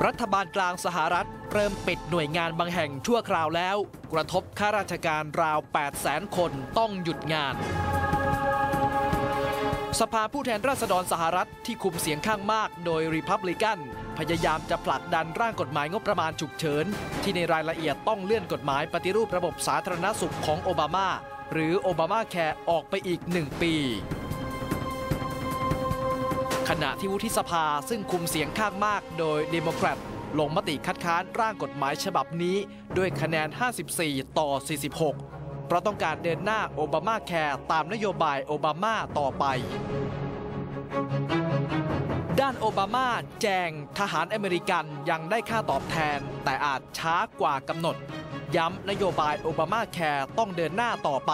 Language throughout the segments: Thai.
รัฐบาลกลางสหรัฐเริ่มปิดหน่วยงานบางแห่งชั่วคราวแล้วกระทบข้าราชการราว 800,000 คนต้องหยุดงานสภาผู้แทนราษฎรสหรัฐที่คุมเสียงข้างมากโดยรีพับลิกันพยายามจะผลักดันร่างกฎหมายงบประมาณฉุกเฉินที่ในรายละเอียดต้องเลื่อนกฎหมายปฏิรูประบบสาธารณสุขของโอบามาหรือโอบามาแคร์ออกไปอีก1 ปีขณะที่วุฒิสภาซึ่งคุมเสียงข้างมากโดยเดโมแครตลงมติคัดค้านร่างกฎหมายฉบับนี้ด้วยคะแนน 54-46 เพราะต้องการเดินหน้าโอบามาแคร์ตามนโยบายโอบามาต่อไปด้านโอบามาแจงทหารอเมริกันยังได้ค่าตอบแทนแต่อาจช้ากว่ากำหนดย้ำนโยบายโอบามาแคร์ต้องเดินหน้าต่อไป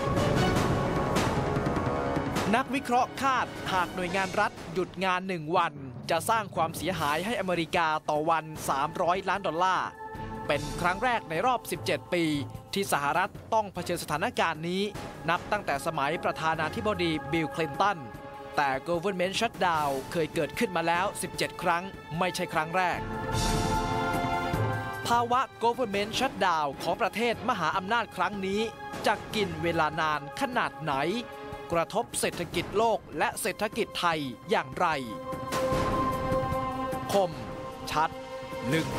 นักวิเคราะห์คาดหากหน่วยงานรัฐหยุดงาน1 วันจะสร้างความเสียหายให้อเมริกาต่อวัน$300 ล้านเป็นครั้งแรกในรอบ17 ปีที่สหรัฐต้องเผชิญสถานการณ์นี้นับตั้งแต่สมัยประธานาธิบดีบิล คลินตันแต่ Government Shutdown เคยเกิดขึ้นมาแล้ว17 ครั้งไม่ใช่ครั้งแรกภาวะ Government Shutdown ของประเทศมหาอำนาจครั้งนี้จะกินเวลานานขนาดไหนกระทบเศรษฐกิจโลกและเศรษฐกิจไทยอย่างไรคมชัดลึก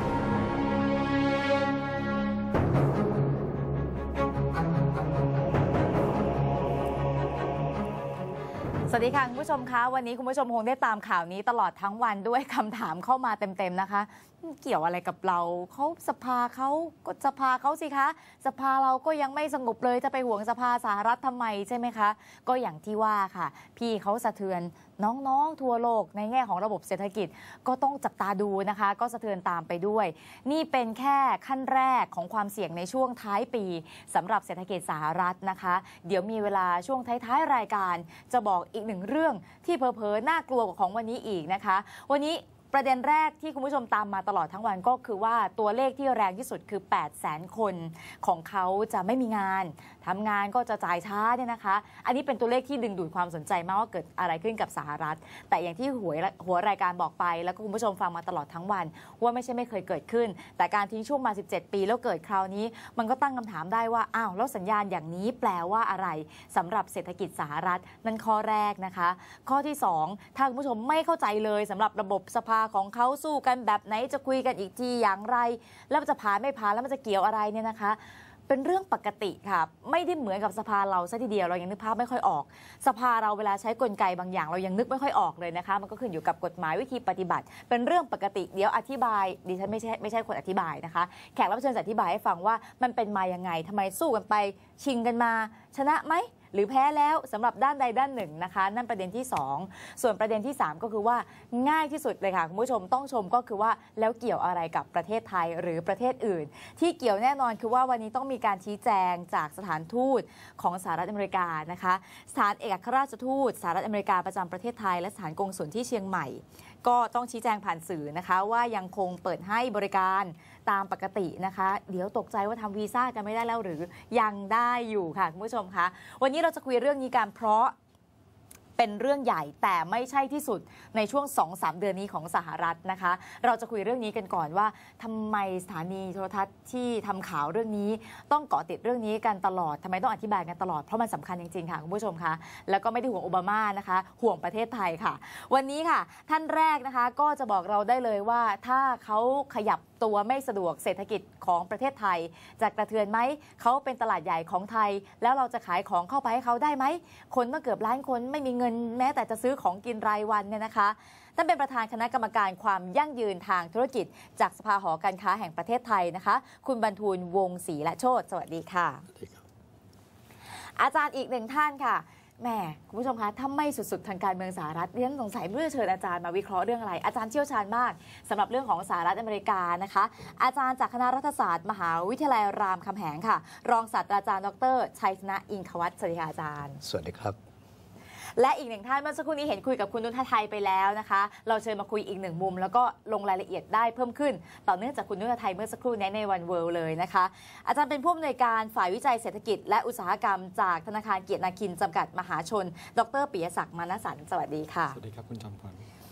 สวัสดีค่ะคุณผู้ชมคะวันนี้คุณผู้ชมคงได้ตามข่าวนี้ตลอดทั้งวันด้วยคำถามเข้ามาเต็มๆนะคะเกี่ยวอะไรกับเราเขาสภาเขาก็สภาเขาสิคะสภาเราก็ยังไม่สงบเลยจะไปห่วงสภาสหรัฐทำไมใช่ไหมคะก็อย่างที่ว่าค่ะพี่เขาสะเทือนน้องๆทั่วโลกในแง่ของระบบเศรษฐกิจก็ต้องจับตาดูนะคะก็สะเทือนตามไปด้วยนี่เป็นแค่ขั้นแรกของความเสี่ยงในช่วงท้ายปีสำหรับเศรษฐกิจสหรัฐนะคะเดี๋ยวมีเวลาช่วงท้ายๆรายการจะบอกอีกหนึ่งเรื่องที่เผลอๆน่ากลัวกว่าของวันนี้อีกนะคะวันนี้ประเด็นแรกที่คุณผู้ชมตามมาตลอดทั้งวันก็คือว่าตัวเลขที่แรงที่สุดคือ 800,000 คนของเขาจะไม่มีงานทำงานก็จะจ่ายช้าเนี่ยนะคะอันนี้เป็นตัวเลขที่ดึงดูดความสนใจมากว่าเกิดอะไรขึ้นกับสหรัฐแต่อย่างที่หัวรายการบอกไปแล้วก็คุณผู้ชมฟังมาตลอดทั้งวันว่าไม่ใช่ไม่เคยเกิดขึ้นแต่การทิ้งช่วงมา17 ปีแล้วเกิดคราวนี้มันก็ตั้งคำถามได้ว่าอ้าวแล้วสัญญาณอย่างนี้แปลว่าอะไรสำหรับเศรษฐกิจสหรัฐนั่นข้อแรกนะคะข้อที่2ถ้าคุณผู้ชมไม่เข้าใจเลยสำหรับระบบสภาของเขาสู้กันแบบไหนจะคุยกันอีกทีอย่างไรแล้วมันจะผ่านไม่ผ่านแล้วมันจะเกี่ยวอะไรเนี่ยนะคะเป็นเรื่องปกติค่ะไม่ได้เหมือนกับสภาเราซะทีเดียวเรายังนึกภาพไม่ค่อยออกสภาเราเวลาใช้กลไกบางอย่างเรายังนึกไม่ค่อยออกเลยนะคะมันก็ขึ้นอยู่กับกฎหมายวิธีปฏิบัติเป็นเรื่องปกติเดี๋ยวอธิบายดิฉันไม่ใช่คนอธิบายนะคะแขกรับเชิญจะอธิบายให้ฟังว่ามันเป็นมายังไงทำไมสู้กันไปชิงกันมาชนะไหมหรือแพ้แล้วสำหรับด้านใดด้านหนึ่งนะคะนั่นประเด็นที่2ส่วนประเด็นที่3ก็คือว่าง่ายที่สุดเลยค่ะคุณผู้ชมต้องชมก็คือว่าแล้วเกี่ยวอะไรกับประเทศไทยหรือประเทศอื่นที่เกี่ยวแน่นอนคือว่าวันนี้ต้องมีการชี้แจงจากสถานทูตของสหรัฐอเมริกานะคะสถานเอกอัครราชทูตสหรัฐอเมริกาประจำประเทศไทยและสถานกงสุลที่เชียงใหม่ก็ต้องชี้แจงผ่านสื่อนะคะว่ายังคงเปิดให้บริการตามปกตินะคะเดี๋ยวตกใจว่าทำวีซ่าจะไม่ได้แล้วหรือยังได้อยู่ค่ะคุณผู้ชมคะวันนี้เราจะคุยเรื่องนี้กันเพราะเป็นเรื่องใหญ่แต่ไม่ใช่ที่สุดในช่วง 2-3 เดือนนี้ของสหรัฐนะคะเราจะคุยเรื่องนี้กันก่อนว่าทำไมสถานีโทรทัศน์ที่ทำข่าวเรื่องนี้ต้องเกาะติดเรื่องนี้กันตลอดทำไมต้องอธิบายกันตลอดเพราะมันสำคัญจริงๆค่ะคุณผู้ชมคะแล้วก็ไม่ได้ห่วงโอบามานะคะห่วงประเทศไทยค่ะวันนี้ค่ะท่านแรกนะคะก็จะบอกเราได้เลยว่าถ้าเขาขยับตัวไม่สะดวกเศรษฐกิจของประเทศไทยจะกระเทือนไหมเขาเป็นตลาดใหญ่ของไทยแล้วเราจะขายของเข้าไปให้เขาได้ไหมคนต้องเกือบล้านคนไม่มีเงินแม้แต่จะซื้อของกินรายวันเนี่ยนะคะท่านเป็นประธานคณะกรรมการความยั่งยืนทางธุรกิจจากสภาหอการค้าแห่งประเทศไทยนะคะคุณบรรทูลวงศ์ศรีและโชติสวัสดีค่ะอาจารย์อีกหนึ่งท่านค่ะแม่คุณผู้ชมคะถ้าไม่สุดๆทางการเมืองสหรัฐเรียนสงสัยเมื่อเชิญอาจารย์มาวิเคราะห์เรื่องอะไรอาจารย์เชี่ยวชาญมากสำหรับเรื่องของสหรัฐอเมริกานะคะอาจารย์จากคณะรัฐศาสตร์มหาวิทยาลัยรามคำแหงค่ะรองศาสตราจารย์ดร.ชัยชนะอินทวัฒน์สวัสดีค่ะอาจารย์สวัสดีครับและอีกหนึ่งท่านเมื่อสักครู่นี้เห็นคุยกับคุณนุชไทยไปแล้วนะคะเราเชิญมาคุยอีกหนึ่งมุมแล้วก็ลงรายละเอียดได้เพิ่มขึ้นต่อเนื่องจากคุณนุชไทยเมื่อสักครู่นี้ในวันเวิลด์เลยนะคะอาจารย์เป็นผู้อำนวยการฝ่ายวิจัยเศรษฐกิจและอุตสาหกรรมจากธนาคารเกียรตินาคินจำกัดมหาชนดร.ปิยศักดิ์ มานสันต์สวัสดีค่ะสวัสดีครับคุณจอมพร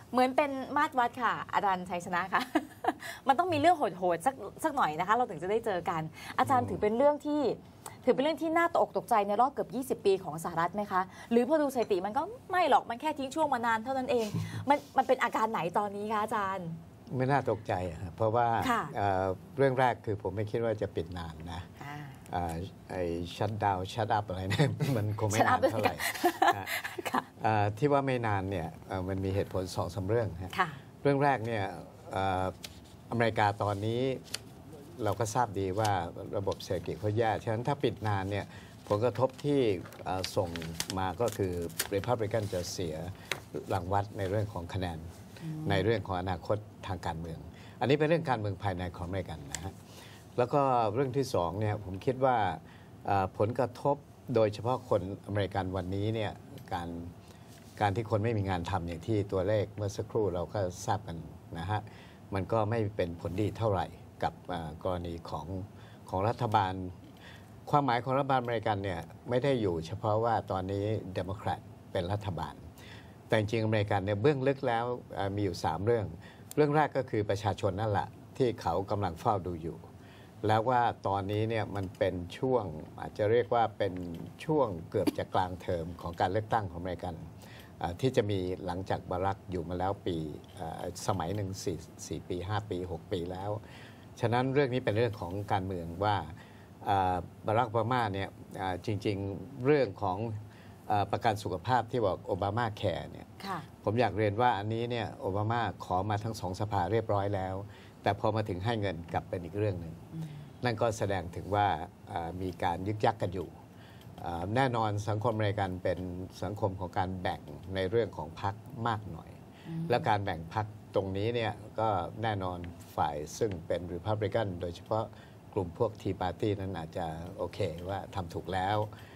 เหมือนเป็นมาตรวัดค่ะอาจารย์ชัยชนะค่ะ มันต้องมีเรื่องโหดๆสักหน่อยนะคะเราถึงจะได้เจอกัน อาจารย์ถือเป็นเรื่องที่น่าตกตกใจในรอบเกือบ20 ปีของสหรัฐไหมคะหรือพอดูสถิติมันก็ไม่หรอกมันแค่ทิ้งช่วงมานานเท่านั้นเองมันเป็นอาการไหนตอนนี้คะอาจารย์ไม่น่าตกใจครับเพราะว่าเรื่องแรกคือผมไม่คิดว่าจะปิดนานนะไอ้ชัตดาวน์ชัตอัพอะไรเนี่ยมันคงไม่นานเท่าไหร่ที่ว่าไม่นานเนี่ยมันมีเหตุผล2-3 เรื่องเรื่องแรกเนี่ยอเมริกาตอนนี้เราก็ทราบดีว่าระบบเศรษฐกิจเขาแย่ฉะนั้นถ้าปิดนานเนี่ยผลกระทบที่ส่งมาก็คือ Republican จะเสียรางวัลในเรื่องของคะแนนในเรื่องของอนาคตทางการเมือง อันนี้เป็นเรื่องการเมืองภายในของอเมริกันนะฮะแล้วก็เรื่องที่2เนี่ยผมคิดว่าผลกระทบโดยเฉพาะคนอเมริกันวันนี้เนี่ยการที่คนไม่มีงานทำอย่างที่ตัวเลขเมื่อสักครู่เราก็ทราบกันนะฮะมันก็ไม่เป็นผลดีเท่าไหร่กับกรณีของรัฐบาลความหมายของรัฐบาลอเมริกันเนี่ยไม่ได้อยู่เฉพาะว่าตอนนี้เดโมแครตเป็นรัฐบาลแต่จริงอเมริกันเนี่ยเบื้องลึกแล้วมีอยู่3 เรื่องแรกก็คือประชาชนนั่นแหละที่เขากำลังเฝ้าดูอยู่แล้วว่าตอนนี้เนี่ยมันเป็นช่วงอาจจะเรียกว่าเป็นช่วงเกือบจะกลางเทอมของการเลือกตั้งของอเมริกันที่จะมีหลังจากบารักอยู่มาแล้วปีสมัยหนึ่ง4 ปี 5 ปี 6 ปีแล้วฉะนั้นเรื่องนี้เป็นเรื่องของการเมืองว่าบารักโอบามาเนี่ยจริงๆเรื่องของประกันสุขภาพที่บอกโอบามาแคร์เนี่ยผมอยากเรียนว่าอันนี้เนี่ยโอบามาขอมาทั้ง2 สภาเรียบร้อยแล้วแต่พอมาถึงให้เงินกลับเป็นอีกเรื่องหนึ่งนั่นก็แสดงถึงว่ามีการยึกยักกันอยู่แน่นอนสังคมอเมริกันเป็นสังคมของการแบ่งในเรื่องของพรรคมากหน่อยและการแบ่งพรรคตรงนี้เนี่ยก็แน่นอนฝ่ายซึ่งเป็น Republican โดยเฉพาะกลุ่มพวก Tea Party นั้นอาจจะโอเคว่าทำถูกแล้ว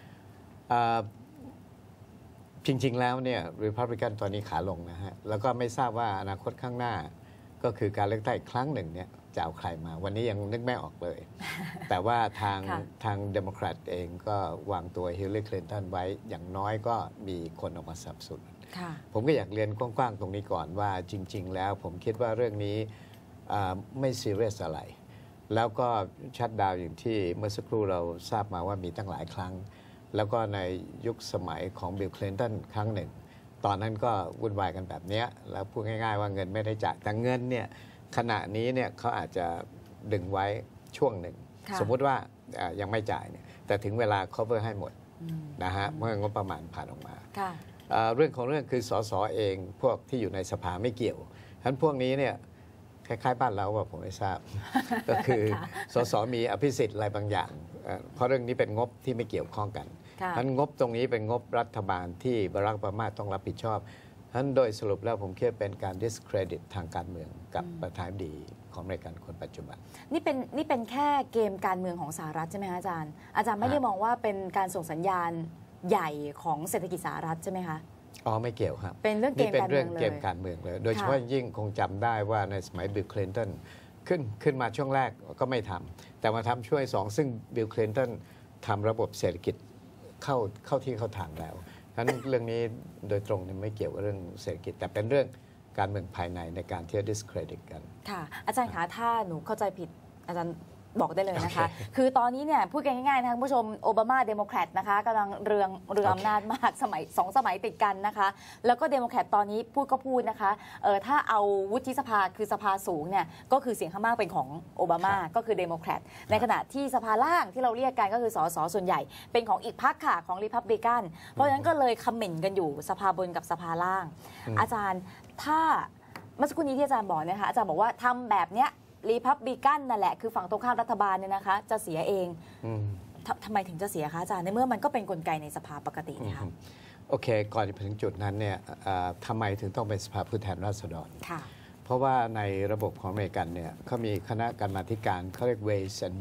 จริงๆแล้วเนี่ย Republican ตอนนี้ขาลงนะฮะแล้วก็ไม่ทราบว่าอนาคตข้างหน้าก็คือการเลือกตั้งอีกครั้งหนึ่งเนี่ยจะเอาใครมาวันนี้ยังนึกไม่ออกเลย แต่ว่าทางเดโมแครตเองก็วางตัวฮิลลารีคลินตันไว้อย่างน้อยก็มีคนออกมาสนับสนุนผมก็อยากเรียนกว้างๆตรงนี้ก่อนว่าจริงๆแล้วผมคิดว่าเรื่องนี้ไม่ซีเรียสอะไรแล้วก็ชัตดาวน์อย่างที่เมื่อสักครู่เราทราบมาว่ามีตั้งหลายครั้งแล้วก็ในยุคสมัยของบิลคลินตันครั้งหนึ่งตอนนั้นก็วุ่นวายกันแบบนี้แล้วพูดง่ายๆว่าเงินไม่ได้จ่ายแต่เงินเนี่ยขณะนี้เนี่ยเขาอาจจะดึงไว้ช่วงหนึ่งสมมุติว่ายังไม่จ่ายเนี่ยแต่ถึงเวลา cover ให้หมดนะฮะเมื่องบประมาณผ่านออกมาเรื่องของเรื่องคือสสเองพวกที่อยู่ในสภาไม่เกี่ยวฉะนั้นพวกนี้เนี่ยคล้ายๆบ้านเราว่าผมไม่ทราบ ก็คือสสมีอภิสิทธิ์อะไรบางอย่างเพราะเรื่องนี้เป็นงบที่ไม่เกี่ยวข้องกันฉะนั้นงบตรงนี้เป็นงบรัฐบาลที่บารัก โอบามาต้องรับผิดชอบฉะนั้นโดยสรุปแล้วผมคิดเป็นการ discredit ทางการเมืองกับประธานาธิบดีของอเมริกันคนปัจจุบันนี่เป็นแค่เกมการเมืองของสหรัฐใช่ไหมคะอาจารย์ไม่ได้มองว่าเป็นการส่งสัญญาณใหญ่ของเศรษฐกิจสหรัฐใช่ไหมคะไม่เกี่ยวครับเป็นเรื่องเกมการเมืองเลยเกมการเมืองเลยโดยเฉพาะยิ่งคงจำได้ว่าในสมัยบิลคลินตันขึ้นมาช่วงแรกก็ไม่ทำแต่มาทำช่วง2ซึ่งบิลคลินตันทำระบบเศรษฐกิจเข้าที่เข้าทางแล้วฉะนั้นเรื่องนี้โดยตรงไม่เกี่ยวกับเรื่องเศรษฐกิจแต่เป็นเรื่องการเมืองภายในในการที่จะ discredit กันค่ะอาจารย์คะถ้าหนูเข้าใจผิดอาจารย์บอกได้เลยนะคะ คือตอนนี้เนี่ยพูดกันง่ายๆนะคุณผู้ชมโอบามาเดโมแครตนะคะกำลังเรืองอำนาจมาก2 สมัยติดกันนะคะแล้วก็เดโมแครตตอนนี้พูดนะคะถ้าเอาวุฒิสภาคือสภาสูงเนี่ยก็คือเสียงข้างมากเป็นของโอบามาก็คือเดโมแครตในขณะที่สภาล่างที่เราเรียกกันก็คือสสส่วนใหญ่เป็นของอีกพรรคค่ะของริพับลิกันเพราะฉะนั้นก็เลยคอมเมนต์กันอยู่สภาบนกับสภาล่างอาจารย์ถ้าเมื่อสักครู่นี้ที่อาจารย์บอกนะคะอาจารย์บอกว่าทำแบบเนี้ยรีพับลิกันนั่นแหละคือฝั่งตรงข้ามรัฐบาลเนี่ยนะคะจะเสียเองทำไมถึงจะเสียคะอาจารย์ในเมื่อมันก็เป็นกลไกในสภาปกตินะคะโอเคก่อนจะถึงจุดนั้นเนี่ยทำไมถึงต้องเป็นสภาผู้แทนราษฎรเพราะว่าในระบบของอเมริกันเนี่ยเขามีคณะกรรมาธิการเขาเรียก Ways and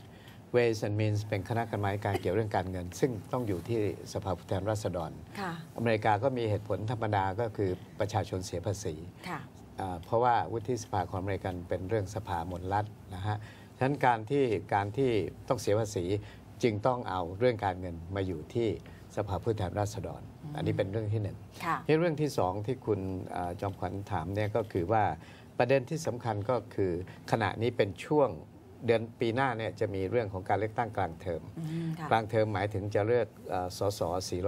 Means เป็นคณะกรรมาธิการเกี่ยวเรื่องการเงินซึ่งต้องอยู่ที่สภาผู้แทนราษฎรอเมริกาก็มีเหตุผลธรรมดาก็คือประชาชนเสียภาษีเพราะว่าวุฒิสภาของอเมริกันเป็นเรื่องสภามลรัฐนะฮะฉะนั้นการที่ต้องเสียภาษีจึงต้องเอาเรื่องการเงินมาอยู่ที่สภาผู้แทนราษฎรอันนี้เป็นเรื่องที่หนึ่งเรื่องที่สองที่คุณจอมขวัญถามเนี่ยก็คือว่าประเด็นที่สำคัญก็คือขณะนี้เป็นช่วงเดือนปีหน้าเนี่ยจะมีเรื่องของการเลือกตั้งกลางเทอมกลางเทอมหมายถึงจะเลือกสส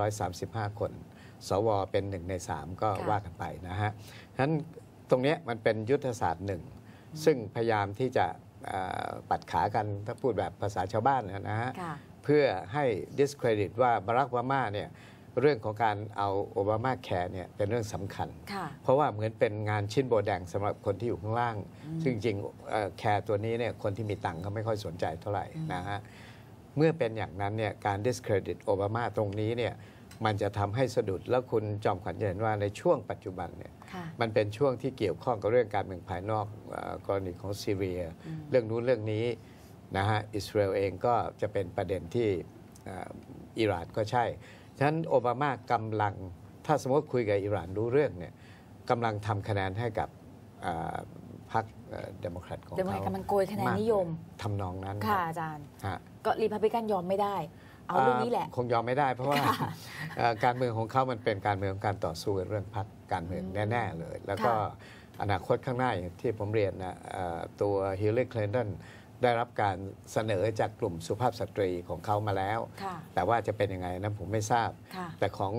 435 คนสวเป็น1 ใน 3ก็ว่ากันไปนะฮะฉะนั้นตรงนี้มันเป็นยุทธศาสตร์หนึ่งซึ่งพยายามที่จะปัดขากันถ้าพูดแบบภาษาชาวบ้านนะฮะเพื่อให้ discredit ว่าบารัก โอบามาเนี่ยเรื่องของการเอาโอบามาแคร์เนี่ยเป็นเรื่องสำคัญเพราะว่าเหมือนเป็นงานชิ้นโบแดงสำหรับคนที่อยู่ข้างล่างซึ่งจริงแคร์ตัวนี้เนี่ยคนที่มีตังค์เขาไม่ค่อยสนใจเท่าไหร่นะฮะเมื่อเป็นอย่างนั้นเนี่ยการ discredit โอบามาตรงนี้เนี่ยมันจะทำให้สะดุดแล้วคุณจอมขวัญจะเห็นว่าในช่วงปัจจุบันเนี่ยมันเป็นช่วงที่เกี่ยวข้องกับเรื่องการเมืองภายนอกกรณีของซีเรียเรื่องนู้นเรื่องนี้นะฮะอิสราเอลเองก็จะเป็นประเด็นที่อิหร่านก็ใช่ฉะนั้นโอบามากำลังถ้าสมมติคุยกับอิหร่านรู้เรื่องเนี่ยกำลังทำคะแนนให้กับพรรคเดโมแครตของเขากำลังโกยคะแนนนิยมทำนองนั้นค่ะอาจารย์ก็รีพับลิกันยอมไม่ได้เอาเรื่องนี้แหละคงยอมไม่ได้เพราะว่าการเมืองของเขามันเป็นการเมืองของการต่อสู้เรื่องพรรคการเมืองแน่ๆเลยแล้วก็อนาคตข้างหน้าอย่างที่ผมเรียนนะตัวฮิลลารี คลินตันได้รับการเสนอจากกลุ่มสุภาพสตรีของเขามาแล้วแต่ว่าจะเป็นยังไงนั้นผมไม่ทราบแต่ของ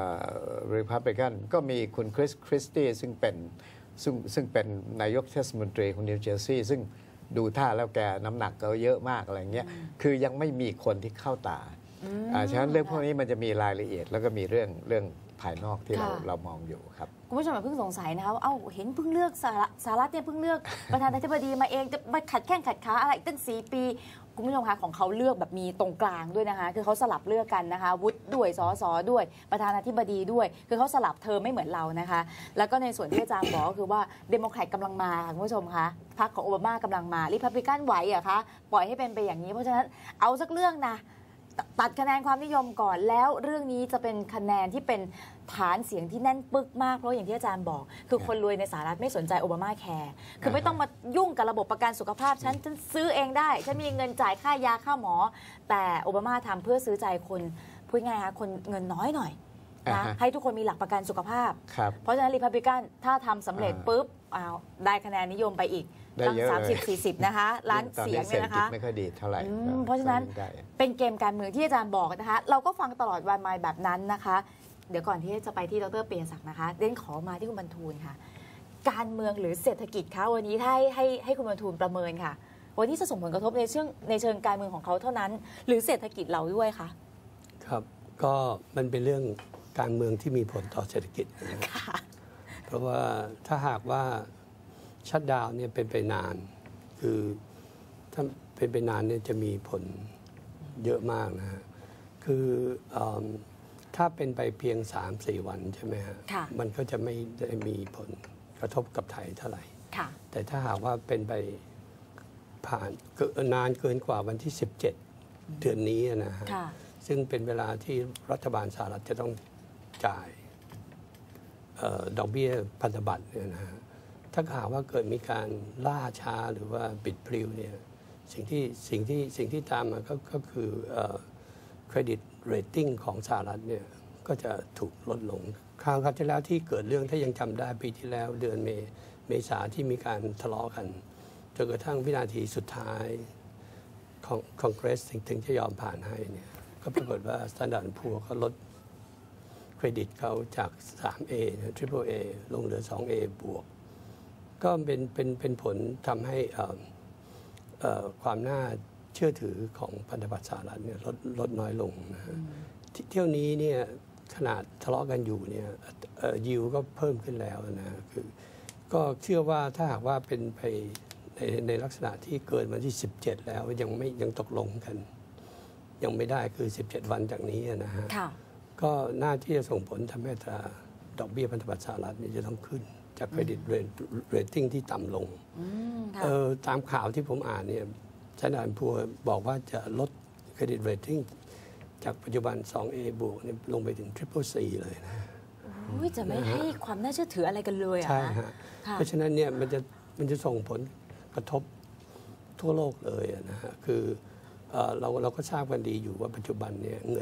Republican ก็มีคุณคริสตี้ซึ่งเป็นนายกเทศมนตรีของนิวเจอร์ซีย์ซึ่งดูท่าแล้วแกน้ำหนักก็เยอะมากอะไรเงี้ยคือยังไม่มีคนที่เข้าตาฉะนั้นเรื่องพวกนี้มันจะมีรายละเอียดแล้วก็มีเรื่องภายนอกที่เรามองอยู่ครับคุณผู้ชมอย่าเพิ่งสงสัยนะคะว่าเห็นเพิ่งเลือกสหรัฐเนี่ยเพิ่งเลือกประธานาธิบดีมาเองจะมาขัดแข้งขัดขาอะไรตั้ง4 ปีคุณผู้ชมคะของเขาเลือกแบบมีตรงกลางด้วยนะคะคือเขาสลับเลือกกันนะคะวุฒิด้วยสสด้วยประธานาธิบดีด้วยคือเขาสลับเทอมไม่เหมือนเรานะคะแล้วก็ในส่วนที่อาจารย์บอกก็คือว่าเดโมแครตกำลังมาค่ะคุณผู้ชมคะพรรคของโอบามากำลังมาริพับลิกันไหวเหรอคะปล่อยให้เป็นไปอย่างนี้เพราะฉะนั้นเอาสักเรื่องนะตัดคะแนนความนิยมก่อนแล้วเรื่องนี้จะเป็นคะแนนที่เป็นฐานเสียงที่แน่นปึกมากเพราะอย่างที่อาจารย์บอกคือคนรวยในสหรัฐไม่สนใจโอบามาแคร์คือไม่ต้องมายุ่งกับระบบประกันสุขภาพฉันซื้อเองได้ฉันมีเงินจ่ายค่ายาค่าหมอแต่โอบามาทำเพื่อซื้อใจคนพูดง่ายๆคนเงินน้อยหน่อยนะให้ทุกคนมีหลักประกันสุขภาพเพราะฉะนั้นริพับลิกันถ้าทำสำเร็จปุ๊บได้คะแนนนิยมไปอีกตั้ง30-40นะคะล้านเสียงเนี่ยนะคะไม่ค่อยดีเท่าไหร่เพราะฉะนั้นเป็นเกมการเมืองที่อาจารย์บอกนะคะเราก็ฟังตลอดวันมาแบบนั้นนะคะเดี๋ยวก่อนที่จะไปที่ดร.เปียศักดิ์นะคะเด่นขอมาที่คุณบรรทูลค่ะการเมืองหรือเศรษฐกิจคะวันนี้ถ้าให้คุณบรรทูลประเมินค่ะวันนี้จะส่งผลกระทบในเชิงการเมืองของเขาเท่านั้นหรือเศรษฐกิจเราด้วยคะครับก็มันเป็นเรื่องการเมืองที่มีผลต่อเศรษฐกิจค่ะเพราะว่าถ้าหากว่าชัตดาวน์เนี่ยเป็นไปนานคือถ้าเป็นไปนานเนี่ยจะมีผลเยอะมากนะฮะคือถ้าเป็นไปเพียง 3-4 วันใช่ไหมฮะมันก็จะไม่ได้มีผลกระทบกับไทยเท่าไหร่แต่ถ้าหากว่าเป็นไปผ่านนานเกินกว่าวันที่17เดือนนี้นะฮะซึ่งเป็นเวลาที่รัฐบาลสหรัฐจะต้องจ่ายดอกเบี้ยพันธบัตรเนี่ยนะฮะถ้าหากว่าเกิดมีการล่าช้าหรือว่าบิดพลิ้วเนี่ยสิ่งที่ตามมาก็คือเครดิตเรตติ้งของสหรัฐเนี่ยก็จะถูกลดลงคราวที่แล้วที่เกิดเรื่องถ้ายังจำได้ปีที่แล้วเดือนเมษาที่มีการทะเลาะกันจนกระทั่งวินาทีสุดท้ายของคอนเกรสถึงจะยอมผ่านให้เนี่ยก็ปรากฏว่า Standard & Poor's เขาลดเครดิตเขาจาก 3A Triple A ลงเหลือ 2A บวกก็เป็นผลทำให้ความน่าเชื่อถือของพันธบัตรสหรัฐเนี่ยลดน้อยลงนะฮะเที่ยวนี้เนี่ยขนาดทะเลาะกันอยู่เนี่ยยิวก็เพิ่มขึ้นแล้วนะคือก็เชื่อว่าถ้าหากว่าเป็นไปในลักษณะที่เกินวันที่17แล้วยังตกลงกันยังไม่ได้คือ17วันจากนี้นะฮะก็น่าที่จะส่งผลทำให้ดอกเบี้ยพันธบัตรสหรัฐนี่จะต้องขึ้นจากเครดิตเรตติ้งที่ต่ำลงตามข่าวที่ผมอ่านเนี่ยStandard & Poor's บอกว่าจะลดเครดิตเรตติ้งจากปัจจุบัน 2A บวกเนี่ยลงไปถึง Triple C เลยนะจะไม่ให้ความน่าเชื่อถืออะไรกันเลยใช่ฮะเพราะฉะนั้นเนี่ยมันจะส่งผลกระทบทั่วโลกเลยนะฮะคือเราก็ทราบกันดีอยู่ว่าปัจจุบันเนี่ยเงิน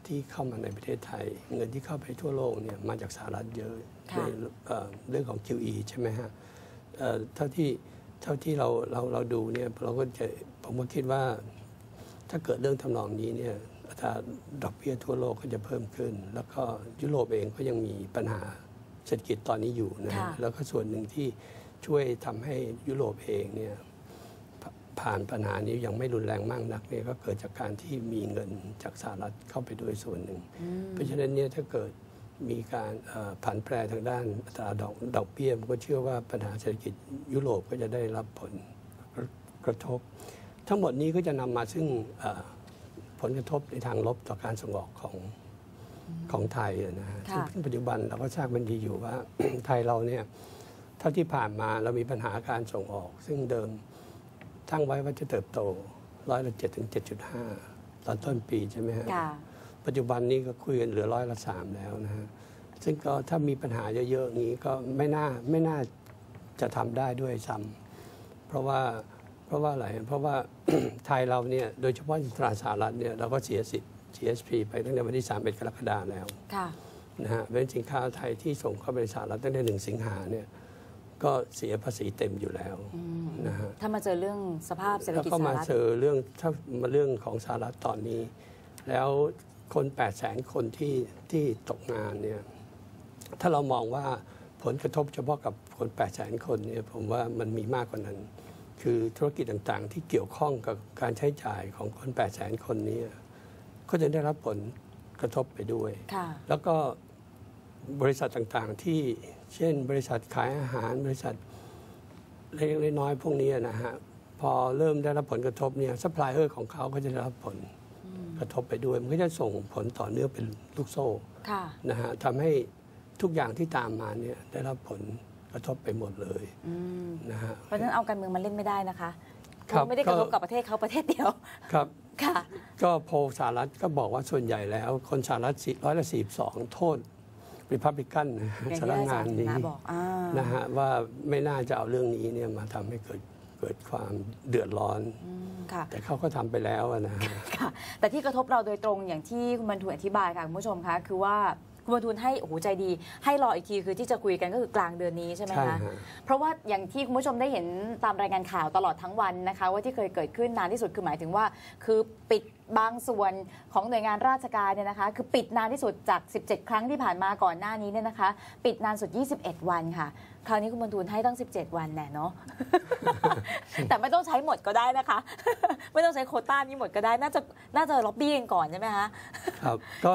ที่เข้ามาในประเทศไทย เงินที่เข้าไปทั่วโลกเนี่ยมาจากสหรัฐเยอะในเรื่องของ QE ใช่ไหมฮะเท่าที่เราดูเนี่ยเราก็จะผมก็คิดว่าถ้าเกิดเรื่องทำนองนี้เนี่ยอัตราดอกเบี้ยทั่วโลกก็จะเพิ่มขึ้น แล้วก็ยุโรปเองก็ยังมีปัญหาเศรษฐกิจตอนนี้อยู่นะแล้วก็ส่วนหนึ่งที่ช่วยทำให้ยุโรปเองเนี่ยผ่านปัญหานี้ยังไม่รุนแรงมากนักเนี่ยก็เกิดจากการที่มีเงินจากสหรัฐเข้าไปด้วยส่วนหนึ่งเพราะฉะนั้นเนี่ยถ้าเกิดมีการผันแปรทางด้านอัตราดอกเบี้ยผมก็เชื่อว่าปัญหาเศรษฐกิจยุโรปก็จะได้รับผลกระทบทั้งหมดนี้ก็จะนำมาซึ่งผลกระทบในทางลบต่อการส่งออกของไทยนะฮะซึ่งปัจจุบันเราก็ทราบกันดีอยู่ว่า ไทยเราเนี่ยเท่าที่ผ่านมาเรามีปัญหาการส่งออกซึ่งเดิมตั้งไว้ว่าจะเติบโต7%ถึง 7.5 ตอนต้นปีใช่ไหมฮะปัจจุบันนี้ก็คุยกันเหลือ3%แล้วนะฮะซึ่งก็ถ้ามีปัญหาเยอะๆนี้ก็ไม่น่าจะทำได้ด้วยซ้ำเพราะว่าอะไรเพราะว่า ไทยเราเนี่ยโดยเฉพาะตลาดสหรัฐเนี่ยเราก็เสียสิทธิ์ GSP ไปตั้งแต่วันที่31 กรกฎาคมแล้วนะฮะเป็นสินค้าไทยที่ส่งเข้าไปในสหรัฐตั้งแต่1 สิงหาเนี่ยก็เสียภาษีเต็มอยู่แล้วนะฮะถ้ามาเจอเรื่องสภาพเศรษฐกิจสหรัฐแล้วก็มาเจอเรื่องของสหรัฐตอนนี้แล้วคน 800,000 คนที่ตกงานเนี่ยถ้าเรามองว่าผลกระทบเฉพาะกับคน 800,000 คนเนี่ยผมว่ามันมีมากกว่านั้นคือธุรกิจต่างๆที่เกี่ยวข้องกับการใช้จ่ายของคน 800,000 คนนี้ก็จะได้รับผลกระทบไปด้วยแล้วก็บริษัทต่างๆที่เช่นบริษัทขายอาหารบริษัทเล็กๆน้อยๆพวกนี้นะฮะพอเริ่มได้รับผลกระทบเนี่ยซัพพลายเออร์ของเขาก็จะได้รับผลกระทบไปด้วยมันก็จะส่งผลต่อเนื่องเป็นลูกโซ่นะฮะทำให้ทุกอย่างที่ตามมาเนี่ยได้รับผลกระทบไปหมดเลยนะฮะเพราะฉะนั้นเอาการเมืองมาเล่นไม่ได้นะคะไม่ได้กระทบกับประเทศเขาประเทศเดียวครับก็โพลสหรัฐก็บอกว่าส่วนใหญ่แล้วคนสหรัฐ142โทษริพับลิกันสำนักงานนี้นะฮะว่าไม่น่าจะเอาเรื่องนี้เนี่ยมาทำให้เกิดความเดือดร้อนแต่เขาก็ทำไปแล้วนะค่ะแต่ที่กระทบเราโดยตรงอย่างที่คุณบรรทุนอธิบายค่ะคุณผู้ชมคะคือว่าคุณบรรทุนให้โอ้โหใจดีให้รออีกทีคือที่จะคุยกันก็คือกลางเดือนนี้ใช่ไหมคะเพราะว่าอย่างที่คุณผู้ชมได้เห็นตามรายงานข่าวตลอดทั้งวันนะคะว่าที่เคยเกิดขึ้นนานที่สุดคือหมายถึงว่าคือปิดบางส่วนของหน่วยงานราชการเนี่ยนะคะคือปิดนานที่สุดจาก17 ครั้งที่ผ่านมาก่อนหน้านี้เนี่ยนะคะปิดนานสุด21 วันค่ะคราวนี้คุณบรรทุนให้ตั้ง17 วันแน่เนาะ แต่ไม่ต้องใช้หมดก็ได้นะคะ ไม่ต้องใช้โควต้านี้หมดก็ได้น่าจะล็อบบี้กันก่อนใช่ไหมคะครับก็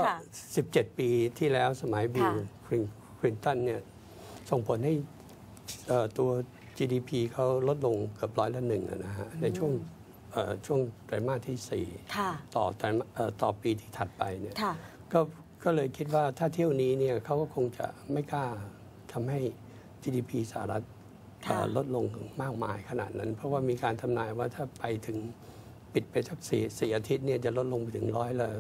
17 ปีที่แล้วสมัยบิลคลินตันเนี่ยส่งผลให้ตัว GDP เขาลดลงเกือบ100%นะฮะในช่วงไตรมาสที่4ต่อปีที่ถัดไปเนี่ยก็เลยคิดว่าถ้าเที่ยวนี้เนี่ยเขาก็คงจะไม่กล้าทำให้ GDP สหรัฐลดลงมากมายขนาดนั้นเพราะว่ามีการทำนายว่าถ้าไปถึงปิดไปสัก4 อาทิตย์เนี่ยจะลดลงไปถึง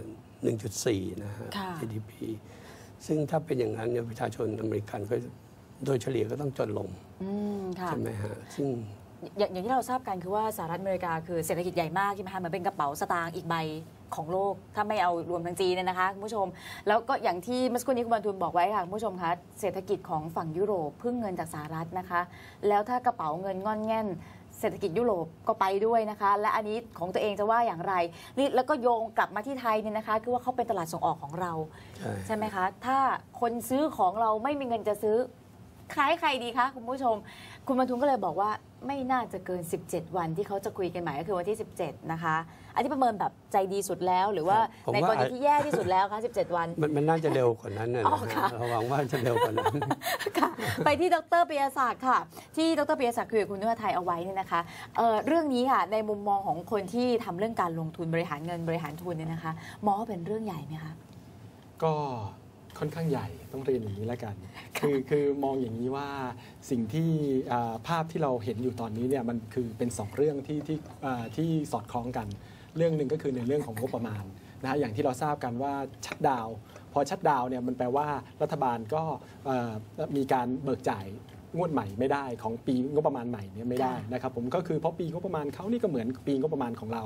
100% นะฮะ GDP ซึ่งถ้าเป็นอย่างนั้นเนี่ยประชาชนอเมริกันก็โดยเฉลี่ยก็ต้องจนลงใช่ไหมฮะซึ่งอย่างที่เราทราบกันคือว่าสหรัฐอเมริกาคือเศรษฐกิจใหญ่มากใช่ไหมคะเหมือนเป็นกระเป๋าสตางค์อีกใบของโลกถ้าไม่เอารวมทั้งจีนเนี่ยนะคะคุณผู้ชมแล้วก็อย่างที่เมื่อสักครู่นี้คุณบรรทุนบอกไว้ค่ะคุณผู้ชมคะเศรษฐกิจของฝั่งยุโรปพึ่งเงินจากสหรัฐนะคะแล้วถ้ากระเป๋าเงินงอนแง่นเศรษฐกิจยุโรปก็ไปด้วยนะคะและอันนี้ของตัวเองจะว่าอย่างไรนี่แล้วก็โยงกลับมาที่ไทยเนี่ยนะคะคือว่าเขาเป็นตลาดส่งออกของเราใช่ไหมคะถ้าคนซื้อของเราไม่มีเงินจะซื้อขายใครดีคะคุณผู้ชมคุณบรรทุนก็เลยบอกว่าไม่น่าจะเกิน17 วันที่เขาจะคุยกันใหม่ก็คือวันที่17นะคะอันนี้ประเมินแบบใจดีสุดแล้วหรือว่าในกรณีที่แย่ที่สุดแล้วคะ17 วันมันน่าจะเร็วกว่านั้นนะเราหวังว่าจะเร็วกว่านั้นค่ะไปที่ดร.ปิยศักดิ์ค่ะที่ดร.ปิยศักดิ์คุยกับคุณนุชไทยเอาไว้เนี่ยนะคะเรื่องนี้ค่ะในมุมมองของคนที่ทำเรื่องการลงทุนบริหารเงินบริหารทุนเนี่ยนะคะมองว่าเป็นเรื่องใหญ่ไหมคะก็ค่อนข้างใหญ่ต้องเรียนอย่างนี้แล้วกันคือมองอย่างนี้ว่าสิ่งที่ภาพที่เราเห็นอยู่ตอนนี้เนี่ยมันคือเป็น2เรื่องที่สอดคล้องกันเรื่องหนึ่งก็คือในเรื่องของงบประมาณนะฮะอย่างที่เราทราบกันว่าชัตดาวน์พอชัตดาวน์เนี่ยมันแปลว่ารัฐบาลก็มีการเบิกจ่ายงวดใหม่ไม่ได้ของปีงบประมาณใหม่เนี่ยไม่ได้นะครับผมก็คือเพราะปีงบประมาณเขานี่ก็เหมือนปีงบประมาณของเรา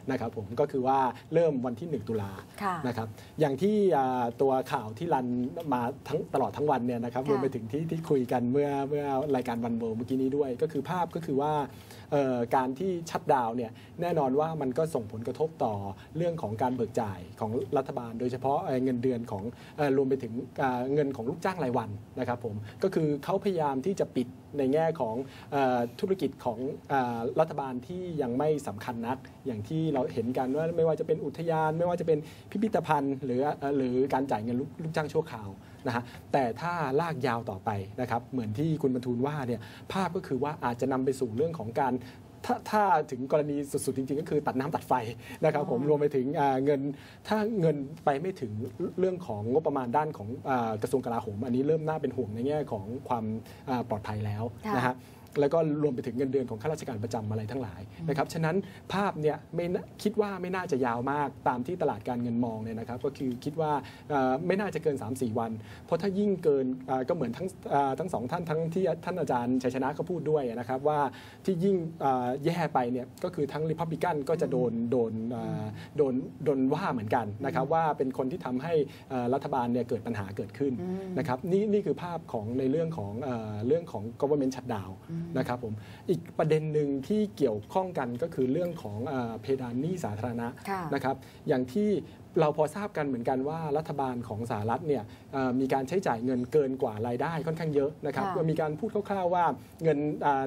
นะครับผมก็คือว่าเริ่มวันที่1 ตุลานะครับอย่างที่ตัวข่าวที่รันมาตลอดทั้งวันเนี่ยนะครับรวมไปถึงที่คุยกันเมื่อรายการวันเวิลด์เมื่อกี้นี้ด้วยก็คือภาพก็คือว่าการที่ชัตดาวน์เนี่ยแน่นอนว่ามันก็ส่งผลกระทบต่อเรื่องของการเบิกจ่ายของรัฐบาลโดยเฉพาะเงินเดือนของรวมไปถึงเงินของลูกจ้างรายวันนะครับผมก็คือเขาพยายามที่จะปิดในแง่ของธุรกิจของรัฐบาลที่ยังไม่สำคัญนักอย่างที่เราเห็นกันว่าไม่ว่าจะเป็นอุทยานไม่ว่าจะเป็นพิพิธภัณฑ์หรือการจ่ายเงินลูกจ้างชั่วคราวนะฮะแต่ถ้าลากยาวต่อไปนะครับเหมือนที่คุณบรรทูลว่าเนี่ยภาพก็คือว่าอาจจะนำไปสู่เรื่องของการถ้าถึงกรณีสุดๆจริงๆก็คือตัดน้ำตัดไฟนะครับผมรวมไปถึงเงินถ้าเงินไปไม่ถึงเรื่องของงบประมาณด้านของกระทรวงกลาโหมอันนี้เริ่มน่าเป็นห่วงในแง่ของความปลอดภัยแล้วนะฮะแล้วก็รวมไปถึงเงินเดือนของข้าราชการประจำอะไรทั้งหลายนะครับฉะนั้นภาพเนี่ยไม่คิดว่าไม่น่าจะยาวมากตามที่ตลาดการเงินมองเนี่ยนะครับก็คือคิดว่าไม่น่าจะเกิน 3-4 วันเพราะถ้ายิ่งเกินก็เหมือนทั้งสองท่านทั้งที่ท่านอาจารย์ชัยชนะก็พูดด้วยนะครับว่าที่ยิ่งแย่ไปเนี่ยก็คือทั้งริพับลิกันก็จะโดนว่าเหมือนกันนะครับว่าเป็นคนที่ทำให้รัฐบาลเนี่ยเกิดปัญหาเกิดขึ้นนะครับนี่คือภาพของในเรื่องของ government shutdownนะครับผมอีกประเด็นหนึ่งที่เกี่ยวข้องกันก็คือเรื่องของเพดานหนี้สาธารณะนะครับอย่างที่เราพอทราบกันเหมือนกันว่ารัฐบาลของสหรัฐเนี่ยมีการใช้จ่ายเงินเกินกว่ารายได้ค่อนข้างเยอะนะครับมีการพูดคร่าวๆว่าเงิน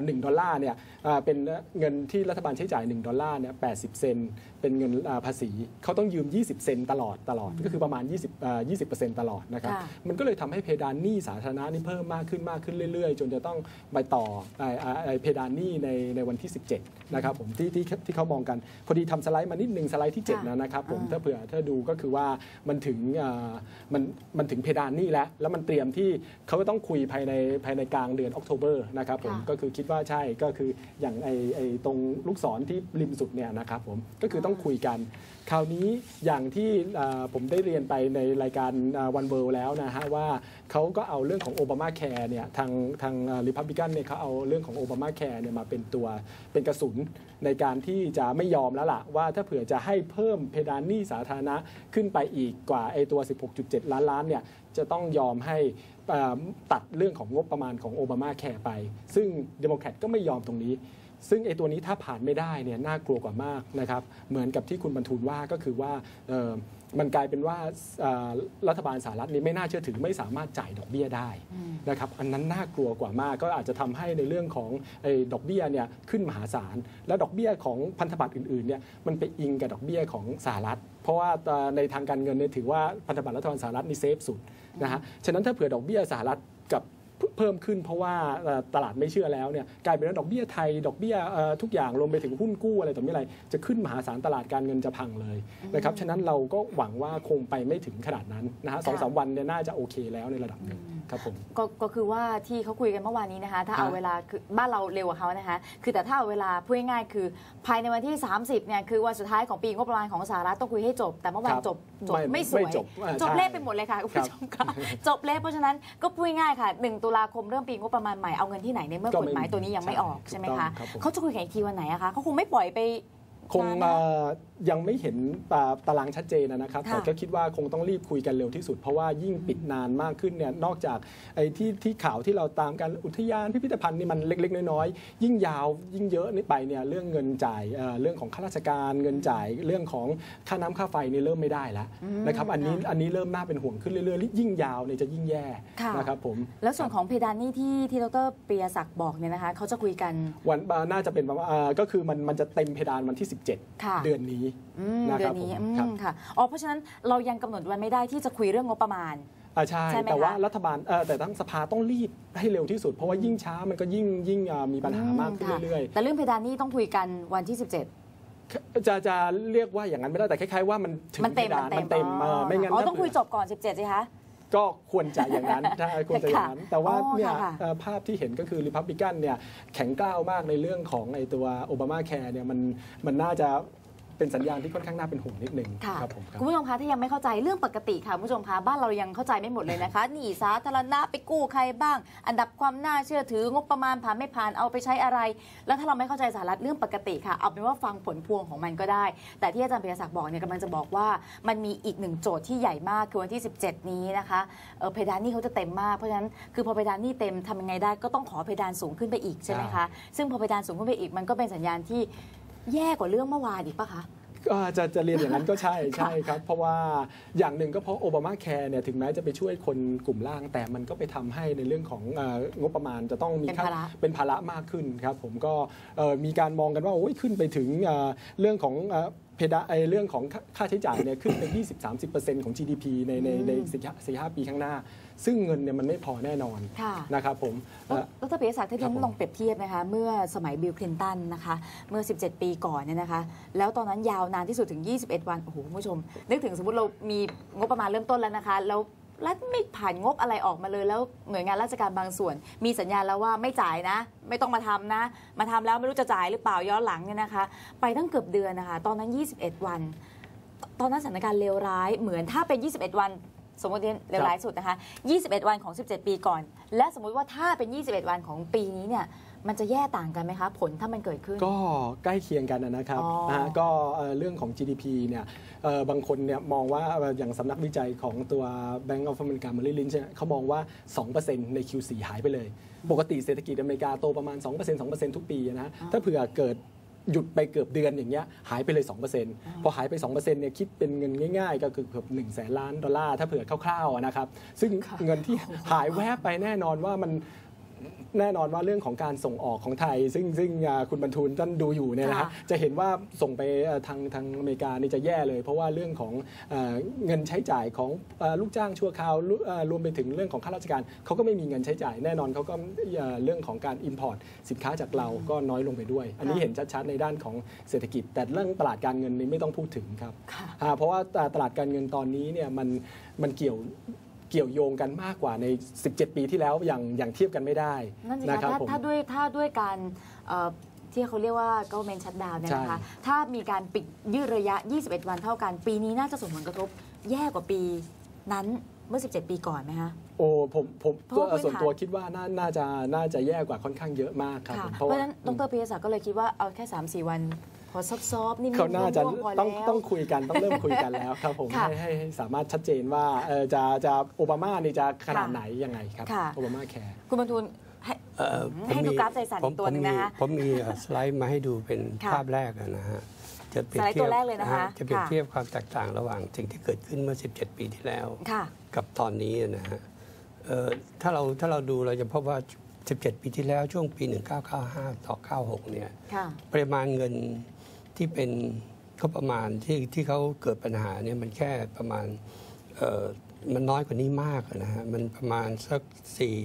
$1เนี่ยเป็นเงินที่รัฐบาลใช้จ่าย$1เนี่ย80 เซนต์เป็นเงินภาษีเขาต้องยืม20 เซนต์ตลอดก็คือประมาณ20% ตลอดนะครับมันก็เลยทำให้เพดานหนี้สาธารณะนี่เพิ่มมากขึ้นเรื่อยๆจนจะต้องไปต่อเพดานหนี้ในวันที่17นะครับผมที่เขามองกันพอดีทำสไลด์มานิดนึงสไลด์ที่7นะครับผมถ้าดูก็คือว่ามันถึงเพดานหนี้แล้วมันเตรียมที่เขาก็ต้องคุยภายในกลางเดือนออกโทเบอร์นะครับผมก็คือคิดว่าใช่ก็คืออย่างไอ้ตรงลูกศรที่ริมสุดเนี่ยนะครับผมก็คือต้องคุยกันคราวนี้อย่างที่ผมได้เรียนไปในรายการวันเวิลด์แล้วนะฮะว่าเขาก็เอาเรื่องของโอบามาแคร์เนี่ยทางริพับลิกันเนี่ยเขาเอาเรื่องของโอบามาแคร์เนี่ยมาเป็นกระสุนในการที่จะไม่ยอมแล้วล่ะว่าถ้าเผื่อจะให้เพิ่มเพดานหนี้สาธารณะขึ้นไปอีกกว่าไอ้ตัว 16.7 ล้านเนี่ยจะต้องยอมให้ตัดเรื่องของงบประมาณของโอบามาแคร์ไปซึ่งเดโมแครตก็ไม่ยอมตรงนี้ซึ่งไอ้ตัวนี้ถ้าผ่านไม่ได้เนี่ยน่ากลัวกว่ามากนะครับเหมือนกับที่คุณบรรทูลว่าก็คือว่ามันกลายเป็นว่ารัฐบาลสหรัฐนี้ไม่น่าเชื่อถือไม่สามารถจ่ายดอกเบี้ยได้นะครับอันนั้นน่ากลัวกว่ามากก็อาจจะทำให้ในเรื่องของดอกเบี้ยเนี่ยขึ้นมหาศาลแล้วดอกเบี้ยของพันธบัตรอื่นๆเนี่ยมันไปอิงกับดอกเบี้ยของสหรัฐเพราะว่าในทางการเงินเนี่ยถือว่าพันธบัตรรัฐบาลสหรัฐนี่เซฟสุดนะฮะฉะนั้นถ้าเผื่อดอกเบี้ยสหรัฐกับเพิ่มขึ้นเพราะว่าตลาดไม่เชื่อแล้วเนี่ยกลายเป็นว่าดอกเบี้ยไทยดอกเบี้ยทุกอย่างรวมไปถึงหุ้นกู้อะไรต่อไม่อะไรจะขึ้นมหาศาลตลาดการเงินจะพังเลยนะครับฉะนั้นเราก็หวังว่าคงไปไม่ถึงขนาดนั้นนะฮะ2-3 วันเนี่ยน่าจะโอเคแล้วในระดับหนึ่งครับผมก็คือว่าที่เขาคุยกันเมื่อวานนี้นะคะถ้าเอาเวลาคือบ้านเราเร็วกว่าเขานะคะคือแต่ถ้าเอาเวลาพูดง่ายๆคือภายในวันที่30เนี่ยคือวันสุดท้ายของปีงบประมาณของสหรัฐต้องคุยให้จบแต่เมื่อวานจบไม่สวยจบเละไปหมดเลยค่ะคุณผู้ชมค่ะจบเละเพราะฉะนั้นก็พูดง่ายๆค่ะ1 ตุลาคมเริ่มปีงบประมาณใหม่เอาเงินที่ไหนในเมื่อกฎหมายตัวนี้ยังไม่ออกใช่ไหมคะเขาจะคุยกันอีกทีวันไหนอะคะเขาคงไม่ปล่อยไปคงยังไม่เห็นตารางชัดเจนนะครับแต่ก็คิดว่าคงต้องรีบคุยกันเร็วที่สุดเพราะว่ายิ่งปิดนานมากขึ้นเนี่ยนอกจากไอ้ที่ข่าวที่เราตามกันอุทยานพิพิธภัณฑ์นี่มันเล็กๆน้อยๆยิ่งยาวยิ่งเยอะนี่ไปเนี่ยเรื่องเงินจ่ายเรื่องของข้าราชการเงินจ่ายเรื่องของค่าน้ำค่าไฟนี่เริ่มไม่ได้แล้วนะครับอันนี้เริ่มน่าเป็นห่วงขึ้นเรื่อยๆยิ่งยาวเนี่ยจะยิ่งแย่นะครับผมแล้วส่วนของเพดานนี่ที่ดร.ปิยศักดิ์บอกเนี่ยนะคะเขาจะคุยกันวันน่าจะเป็นก็คือมันจะเต็มเพดานวันที่17เดือนนี้นะครับค่ะเพราะฉะนั้นเรายังกำหนดวันไม่ได้ที่จะคุยเรื่องงบประมาณใช่แต่ว่ารัฐบาลแต่ทั้งสภาต้องรีบให้เร็วที่สุดเพราะว่ายิ่งช้ามันก็ยิ่งมีปัญหามากขึ้นเรื่อยๆแต่เรื่องเพดานนี่ต้องคุยกันวันที่ 17จะเรียกว่าอย่างนั้นไม่ได้แต่คล้ายๆว่ามันถึงเพดานมันเต็มไม่งั้นต้องคุยจบก่อน17สิคะก็ควรจะอย่างนั้นถ้าควรจะอย่างนั้นแต่ว่าเนี่ยภาพที่เห็นก็คือริพับลิกันเนี่ยแข็งกร้าวมากในเรื่องของไอ้ตัวโอบามาแคร์เนี่ยมันน่าจะเป็นสัญญาณที่ค่อนข้างน่าเป็นห่วงนิดนึงค่ะครับผมครับคุณผู้ชมคะถ้ายังไม่เข้าใจเรื่องปกติค่ะคุณผู้ชมคะบ้านเรายังเข้าใจไม่หมดเลยนะคะหนี้สาธารณะไปกู้ใครบ้าง อันดับความน่าเชื่อถืองบประมาณผ่านไม่ผ่านเอาไปใช้อะไร แล้วถ้าเราไม่เข้าใจสาระเรื่องปกติค่ะเอาเป็นว่าฟังผลพวงของมันก็ได้ แต่ที่อาจารย์ปิยศักดิ์บอกเนี่ยกำลังจะบอกว่ามันมีอีกหนึ่งโจทย์ที่ใหญ่มากคือวันที่ 17 นี้นะคะเพดานหนี้เขาจะเต็มมากเพราะฉะนั้นคือพอเพดานหนี้เต็มทำยังไงได้ก็ต้องขอเพดานสูงขึ้นไปอีกใช่ไหมคะซึ่งพอเพดานสูงขึ้นไปอีกมันก็เป็นสัญญาณที่แย่กว่าเรื่องเมื่อวานอีกปะคะก็จะเรียนอย่างนั้นก็ใช่ครับเพราะว่าอย่างหนึ่งก็เพราะโอบามาแคร์เนี่ยถึงแม้จะไปช่วยคนกลุ่มล่างแต่มันก็ไปทำให้ในเรื่องของงบประมาณจะต้องมีเป็นภาระมากขึ้นครับผมก็มีการมองกันว่าโอ้ยขึ้นไปถึงเรื่องของเพดานเรื่องของค่าใช้จ่ายเนี่ยขึ้นไป 20-30% ของ GDP ใน 4-5 ปีข้างหน้าซึ่งเงินเนี่ยมันไม่พอแน่นอนนะครับผมดร.ปิยศักดิ์ถ้าที่ลองเปรียบเทียบนะคะเมื่อสมัยบิลคลินตันนะคะเมื่อ17 ปีก่อนเนี่ยนะคะแล้วตอนนั้นยาวนานที่สุดถึง21 วันโอ้โหคุณผู้ชมนึกถึงสมมติเรามีงบประมาณเริ่มต้นแล้วนะคะแล้วรัฐไม่ผ่านงบอะไรออกมาเลยแล้วหน่วยงานราชการบางส่วนมีสัญญาณแล้วว่าไม่จ่ายนะไม่ต้องมาทำนะมาทำแล้วไม่รู้จะจ่ายหรือเปล่าย้อนหลังเนี่ยนะคะไปตั้งเกือบเดือนนะคะตอนนั้น21 วันตอนนั้นสถานการณ์เลวร้ายเหมือนถ้าเป็น21 วันสมมติเลวร้ายสุดนะคะ21 วันของ17 ปีก่อนและสมมุติว่าถ้าเป็น21 วันของปีนี้เนี่ยมันจะแย่ต่างกันไหมคะผลถ้ามันเกิดขึ้นก็ใกล้เคียงกันนะครับก็เรื่องของ GDP เนี่ยบางคนเนี่ยมองว่าอย่างสำนักวิจัยของตัว Bank of America Merrill Lynch เขามองว่า 2% ใน Q4 หายไปเลยปกติเศรษฐกิจอเมริกาโตประมาณ 2% ทุกปีนะถ้าเผื่อเกิดหยุดไปเกือบเดือนอย่างเงี้ยหายไปเลย 2% พอหายไป 2% เนี่ยคิดเป็นเงินง่ายๆก็คือเกือบ$100,000 ล้านถ้าเผื่อคร่าวๆนะครับซึ่งเงินที่หายแวบไปแน่นอนว่าเรื่องของการส่งออกของไทยซึ่งคุณบรรทูลท่านดูอยู่เนี่ยนะฮะจะเห็นว่าส่งไปทางอเมริกานี่จะแย่เลยเพราะว่าเรื่องของเงินใช้จ่ายของลูกจ้างชั่วคราวรวมไปถึงเรื่องของข้าราชการเขาก็ไม่มีเงินใช้จ่ายแน่นอนเขาก็เรื่องของการ import สินค้าจากเราก็น้อยลงไปด้วยอันนี้เห็นชัดๆในด้านของเศรษฐกิจแต่เรื่องตลาดการเงินนี้ไม่ต้องพูดถึงครับเพราะว่าตลาดการเงินตอนนี้เนี่ยมันเกี่ยวโยงกันมากกว่าใน17 ปีที่แล้วอย่างเทียบกันไม่ได้นะครับถ้าด้วยการที่เขาเรียกว่า government shutdown เนี่ยนะคะถ้ามีการปิดยืดระยะ21 วันเท่ากันปีนี้น่าจะส่งผลกระทบแย่กว่าปีนั้นเมื่อ17 ปีก่อนไหมคะโอ้ผมส่วนตัวคิดว่าน่าจะแย่กว่าค่อนข้างเยอะมากครับเพราะฉะนั้นดร.ปิยศักดิ์ก็เลยคิดว่าเอาแค่ 3-4 วันพอซอฟนี่เขาน่าจะต้องคุยกันต้องเริ่มคุยกันแล้วครับผมให้สามารถชัดเจนว่าจะโอบามานี่จะขนาดไหนยังไงครับโอบามาแคร์คุณบรรทูลให้ดูกราฟใจสั่นตัวนึงนะคะผมมีสไลด์มาให้ดูเป็นภาพแรกนะฮะจะเปรียบเทียบจะเปรียบเทียบความแตกต่างระหว่างสิ่งที่เกิดขึ้นเมื่อ17 ปีที่แล้วกับตอนนี้นะฮะถ้าเราดูเราจะพบว่า17 ปีที่แล้วช่วงปี1995ต่อ96เนี่ยปริมาณเงินที่เป็นก็ประมาณที่เขาเกิดปัญหาเนี่ยมันแค่ประมาณมันน้อยกว่านี้มากนะฮะมันประมาณสัก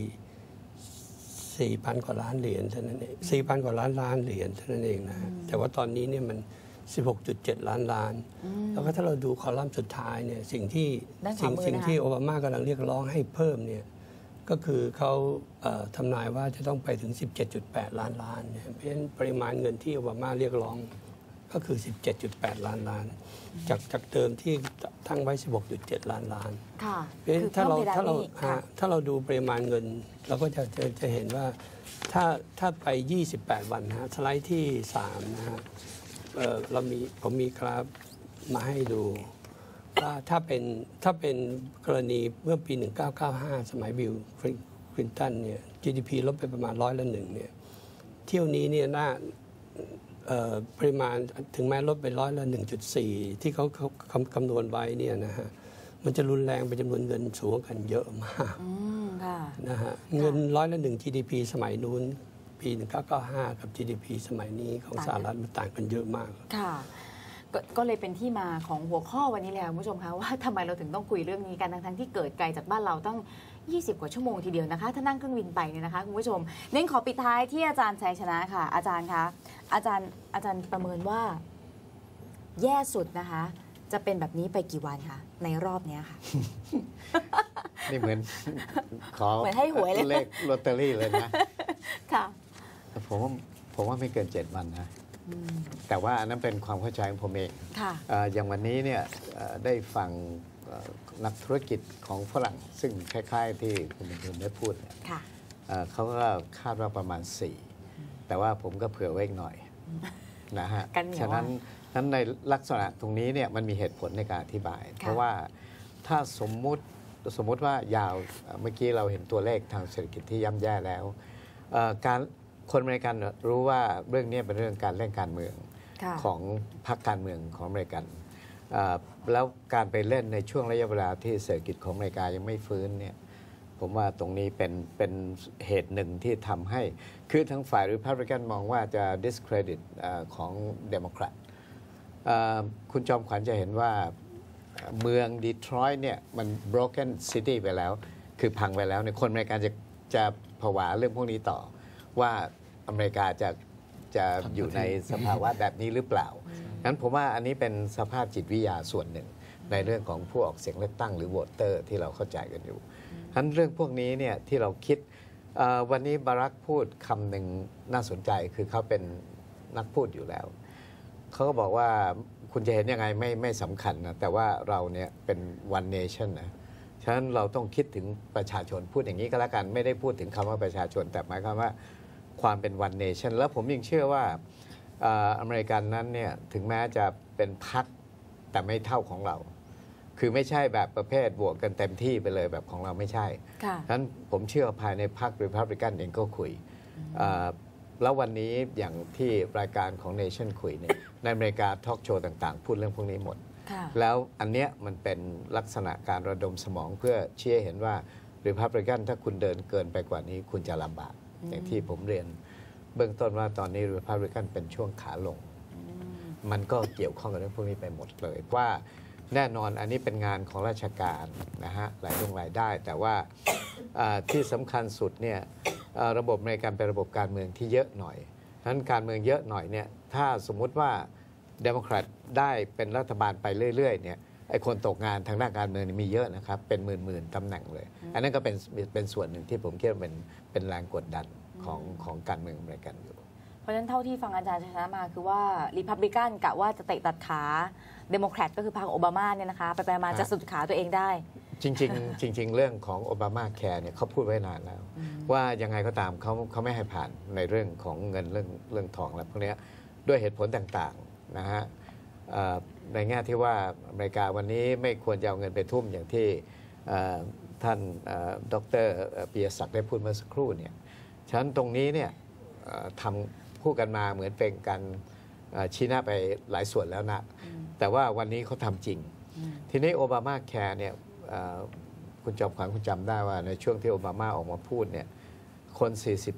4,000 กว่าล้านเหรียญเท่านั้นเอง 4,000 กว่าล้านเหรียญเท่านั้นเองนะแต่ว่าตอนนี้เนี่ยมัน 16.7 ล้านแล้วก็ถ้าเราดูคอลัมน์สุดท้ายเนี่ยสิ่งที่โอบามากำลังเรียกร้องให้เพิ่มเนี่ยก็คือเขาทำนายว่าจะต้องไปถึง 17.8 ล้านเนี่ยเพราะฉะนั้นปริมาณเงินที่โอบามาเรียกร้องก็คือ 17.8 ล้านจากเดิมที่ตั้งไว้ 16.7 ล้านเพราะฉะนั้นถ้าเราดูปริมาณเงินเราก็จะเห็นว่าถ้าไป 28 วันนะสไลด์ที่3นะฮะผมมีกราฟมาให้ดูว่าถ้าเป็นกรณีเมื่อปี 1995 สมัยบิลคลินตันเนี่ย GDP ลดไปประมาณ100%เนี่ยเที่ยวนี้เนี่ยปริมาณถึงแม้ลดไป101.4 ที่เขาคำนวณไว้เนี่ยนะฮะมันจะรุนแรงเป็นจำนวนเงินสูงกันเยอะมากนะฮะเงิน101 GDP สมัยนู้นปี 1995 กับ GDP สมัยนี้ของสหรัฐมันต่างกันเยอะมากค่ะก็เลยเป็นที่มาของหัวข้อวันนี้เลยคุณผู้ชมคะว่าทำไมเราถึงต้องคุยเรื่องนี้กันทั้งที่เกิดไกลจากบ้านเราตั้ง20 กว่าชั่วโมงทีเดียวนะคะถ้านั่งเครื่องบินไปเนี่ยนะคะคุณผู้ชมเน้นขอปิดท้ายที่อาจารย์ชัยชนะค่ะอาจารย์คะอาจารย์ประเมินว่าแย่สุดนะคะจะเป็นแบบนี้ไปกี่วันคะในรอบนี้ค่ะนี่เหมือนให้หวยเลยเลขลอตเตอรี่เลยนะค่ะผมว่าไม่เกิน7 วันนะแต่ว่าอันนั้นเป็นความเข้าใจของผมเองค่ะอย่างวันนี้เนี่ยได้ฟังนักธุรกิจของฝรั่งซึ่งคล้ายๆที่คุณบุญทุนได้พูดเนี่ยค่ะเขาก็คาดว่าประมาณ 4 แต่ว่าผมก็เผื่อไว้อีกหน่อยนะฮะกันเหนียวฉะนั้นในลักษณะตรงนี้เนี่ยมันมีเหตุผลในการอธิบาย เพราะว่าถ้าสมมุติว่ายาวเมื่อกี้เราเห็นตัวเลขทางเศรษฐกิจที่ย่ำแย่แล้วการคนอเมริกันรู้ว่าเรื่องนี้เป็นเรื่องการเล่นการเมืองค่ะของพรรคการเมืองของอเมริกันแล้วการไปเล่นในช่วงระยะเวลาที่เศรษฐกิจของอเมริกายังไม่ฟื้นเนี่ยผมว่าตรงนี้เป็นเหตุหนึ่งที่ทำให้คือทั้งฝ่าย Republican มองว่าจะ discredit ของ Democrat คุณจอมขวัญจะเห็นว่าเมืองดีทรอยต์เนี่ยมัน broken city ไปแล้วคือพังไปแล้วเนี่ยคนอเมริกันจะผวาเรื่องพวกนี้ต่อว่าอเมริกาจะอยู่ในสภาวะแบบนี้หรือเปล่างั้นผมว่าอันนี้เป็นสภาพจิตวิทยาส่วนหนึ่งในเรื่องของผู้ออกเสียงเลือกตั้งหรือโหวตเตอร์ที่เราเข้าใจกันอยู่งั้นเรื่องพวกนี้เนี่ยที่เราคิดวันนี้บารักพูดคำหนึ่งน่าสนใจคือเขาเป็นนักพูดอยู่แล้วเขาก็บอกว่าคุณจะเห็นยังไงไม่สำคัญนะแต่ว่าเราเนี่ยเป็น one nation นะฉะนั้นเราต้องคิดถึงประชาชนพูดอย่างนี้ก็แล้วกันไม่ได้พูดถึงคำว่าประชาชนแต่หมายความว่าความเป็น one nation แล้วผมยังเชื่อว่าอเมริกันนั้นเนี่ยถึงแม้จะเป็นพรรคแต่ไม่เท่าของเราคือไม่ใช่แบบประเภทบวกกันเต็มที่ไปเลยแบบของเราไม่ใช่ฉะนั้นผมเชื่อภายในพรรค Republican เองก็คุยแล้ววันนี้อย่างที่รายการของ Nation คุยเนี่ยในอเมริกาทอล์กโชว์ต่างๆพูดเรื่องพวกนี้หมดแล้วอันเนี้ยมันเป็นลักษณะการระดมสมองเพื่อเชี้ให้เห็นว่า Republican ถ้าคุณเดินเกินไปกว่านี้คุณจะลำบากอย่างที่ผมเรียนเบื้องต้นว่าตอนนี้ Republican เป็นช่วงขาลงมันก็เกี่ยวข้องกับเรื่องพวกนี้ไปหมดเลยว่าแน่นอนอันนี้เป็นงานของราชการนะฮะรายได้แต่ว่าที่สำคัญสุดเนี่ยระบบอเมริกันเป็นระบบการเมืองที่เยอะหน่อยฉะนั้นการเมืองเยอะหน่อยเนี่ยถ้าสมมุติว่าเดโมแครตได้เป็นรัฐบาลไปเรื่อยๆเนี่ยไอ้คนตกงานทางด้านการเมืองมีเยอะนะครับเป็นหมื่นๆตำแหน่งเลยอันนั้นก็เป็นส่วนหนึ่งที่ผมคิดว่าเป็นแรงกดดันของการเมืองอเมริกันอยู่เพราะฉะนั้นเท่าที่ฟังอาจารย์ชนะมาคือว่าริพับลิกันกะว่าจะเตะตัดขาเดโมแครตก็คือพรรคโอบามาเนี่ยนะคะไปมาจะสุดขาตัวเองได้จริง ๆ เรื่องของโอบามาแคร์เนี่ยเขาพูดไว้นานแล้วว่ายังไงก็ตามเขาไม่ให้ผ่านในเรื่องของเงินเรื่องทองอะไรพวกนี้ด้วยเหตุผลต่างๆนะฮะในแง่ที่ว่าอเมริกาวันนี้ไม่ควรจะเอาเงินไปทุ่มอย่างที่ท่านดร.ปิยศักดิ์ได้พูดเมื่อสักครู่เนี่ยฉะนั้นตรงนี้เนี่ยทำพูดกันมาเหมือนเป็นการชี้หน้าไปหลายส่วนแล้วนะแต่ว่าวันนี้เขาทำจริงทีนี้โอบามาแคร์เนี่ยคุณจอมขวัญคุณจำได้ว่าในช่วงที่โอบามาออกมาพูดเนี่ยคน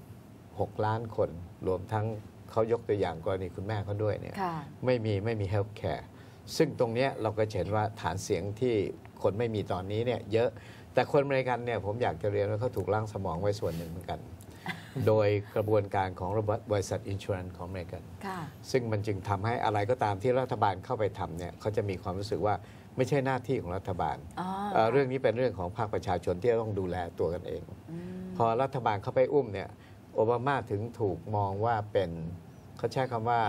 46ล้านคนรวมทั้งเขายกตัวอย่างกรณีคุณแม่เขาด้วยเนี่ยไม่มี health care ซึ่งตรงนี้เราก็เห็นว่าฐานเสียงที่คนไม่มีตอนนี้เนี่ยเยอะแต่คนอเมริกันเนี่ยผมอยากจะเรียนว่าเขาถูกล้างสมองไว้ส่วนหนึ่งเหมือนกันโดยกระบวนการของบริษัทอินชัวรันซ์ของอเมริกันซึ่งมันจึงทำให้อะไรก็ตามที่รัฐบาลเข้าไปทำเนี่ยเขาจะมีความรู้สึกว่าไม่ใช่หน้าที่ของรัฐบาลเรื่องนี้เป็นเรื่องของภาคประชาชนที่ต้องดูแลตัวกันเองพอรัฐบาลเข้าไปอุ้มเนี่ยโอบามาถึงถูกมองว่าเป็นเขาใช้คำว่า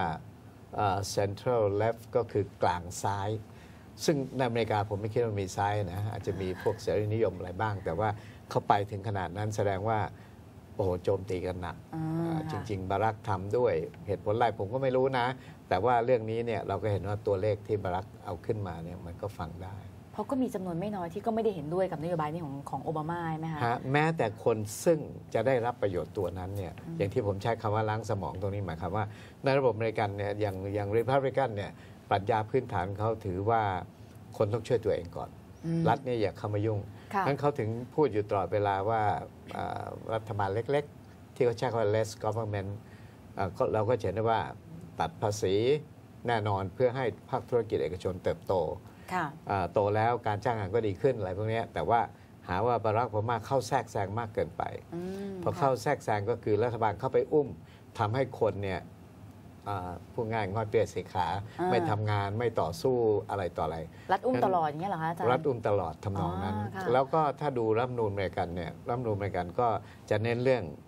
central left ก็คือกลางซ้ายซึ่งในอเมริกาผมไม่คิดว่ามีซ้ายนะอาจจะมีพวกเสรีนิยมอะไรบ้างแต่ว่าเข้าไปถึงขนาดนั้นแสดงว่าโอ้โหโจมตีกันหนักจริงๆบารักทำด้วยเหตุผลอะไรผมก็ไม่รู้นะแต่ว่าเรื่องนี้เนี่ยเราก็เห็นว่าตัวเลขที่บารักเอาขึ้นมาเนี่ยมันก็ฟังได้เพราะก็มีจำนวนไม่น้อยที่ก็ไม่ได้เห็นด้วยกับนโยบายนี้ของโอบามาใช่ไหมคะแม้แต่คนซึ่งจะได้รับประโยชน์ตัวนั้นเนี่ยอย่างที่ผมใช้คำว่าล้างสมองตรงนี้หมายความว่าในระบบอเมริกันเนี่ยอย่างริพับลิกันเนี่ยปรัชญาพื้นฐานเขาถือว่าคนต้องช่วยตัวเองก่อนรัฐเนี่ยอย่าเข้ามายุ่งนั้นเขาถึงพูดอยู่ตลอดเวลาว่ารัฐบาลเล็กๆที่เขาใช้คำว่า less government เราก็เห็นได้ว่าตัดภาษีแน่นอนเพื่อให้ภาคธุรกิจเอกชนเติบโตโตแล้วการจ้างงานก็ดีขึ้นอะไรพวกนี้แต่ว่าหาว่าบารักโอบามาเข้าแทรกแซงมากเกินไปพอเข้าแทรกแซงก็คือรัฐบาลเข้าไปอุ้มทำให้คนเนี่ยพูดง่ายงอเปียสีขาไม่ทำงานไม่ต่อสู้อะไรต่ออะไรรัฐอุ้มตลอดอย่างเงี้ยเหรอคะอาจารย์รัฐอุ้มตลอดทำนองนั้นแล้วก็ถ้าดูรัฐธรรมนูญอเมริกันเนี่ยรัฐธรรมนูญอเมริกันก็จะเน้นเรื่อง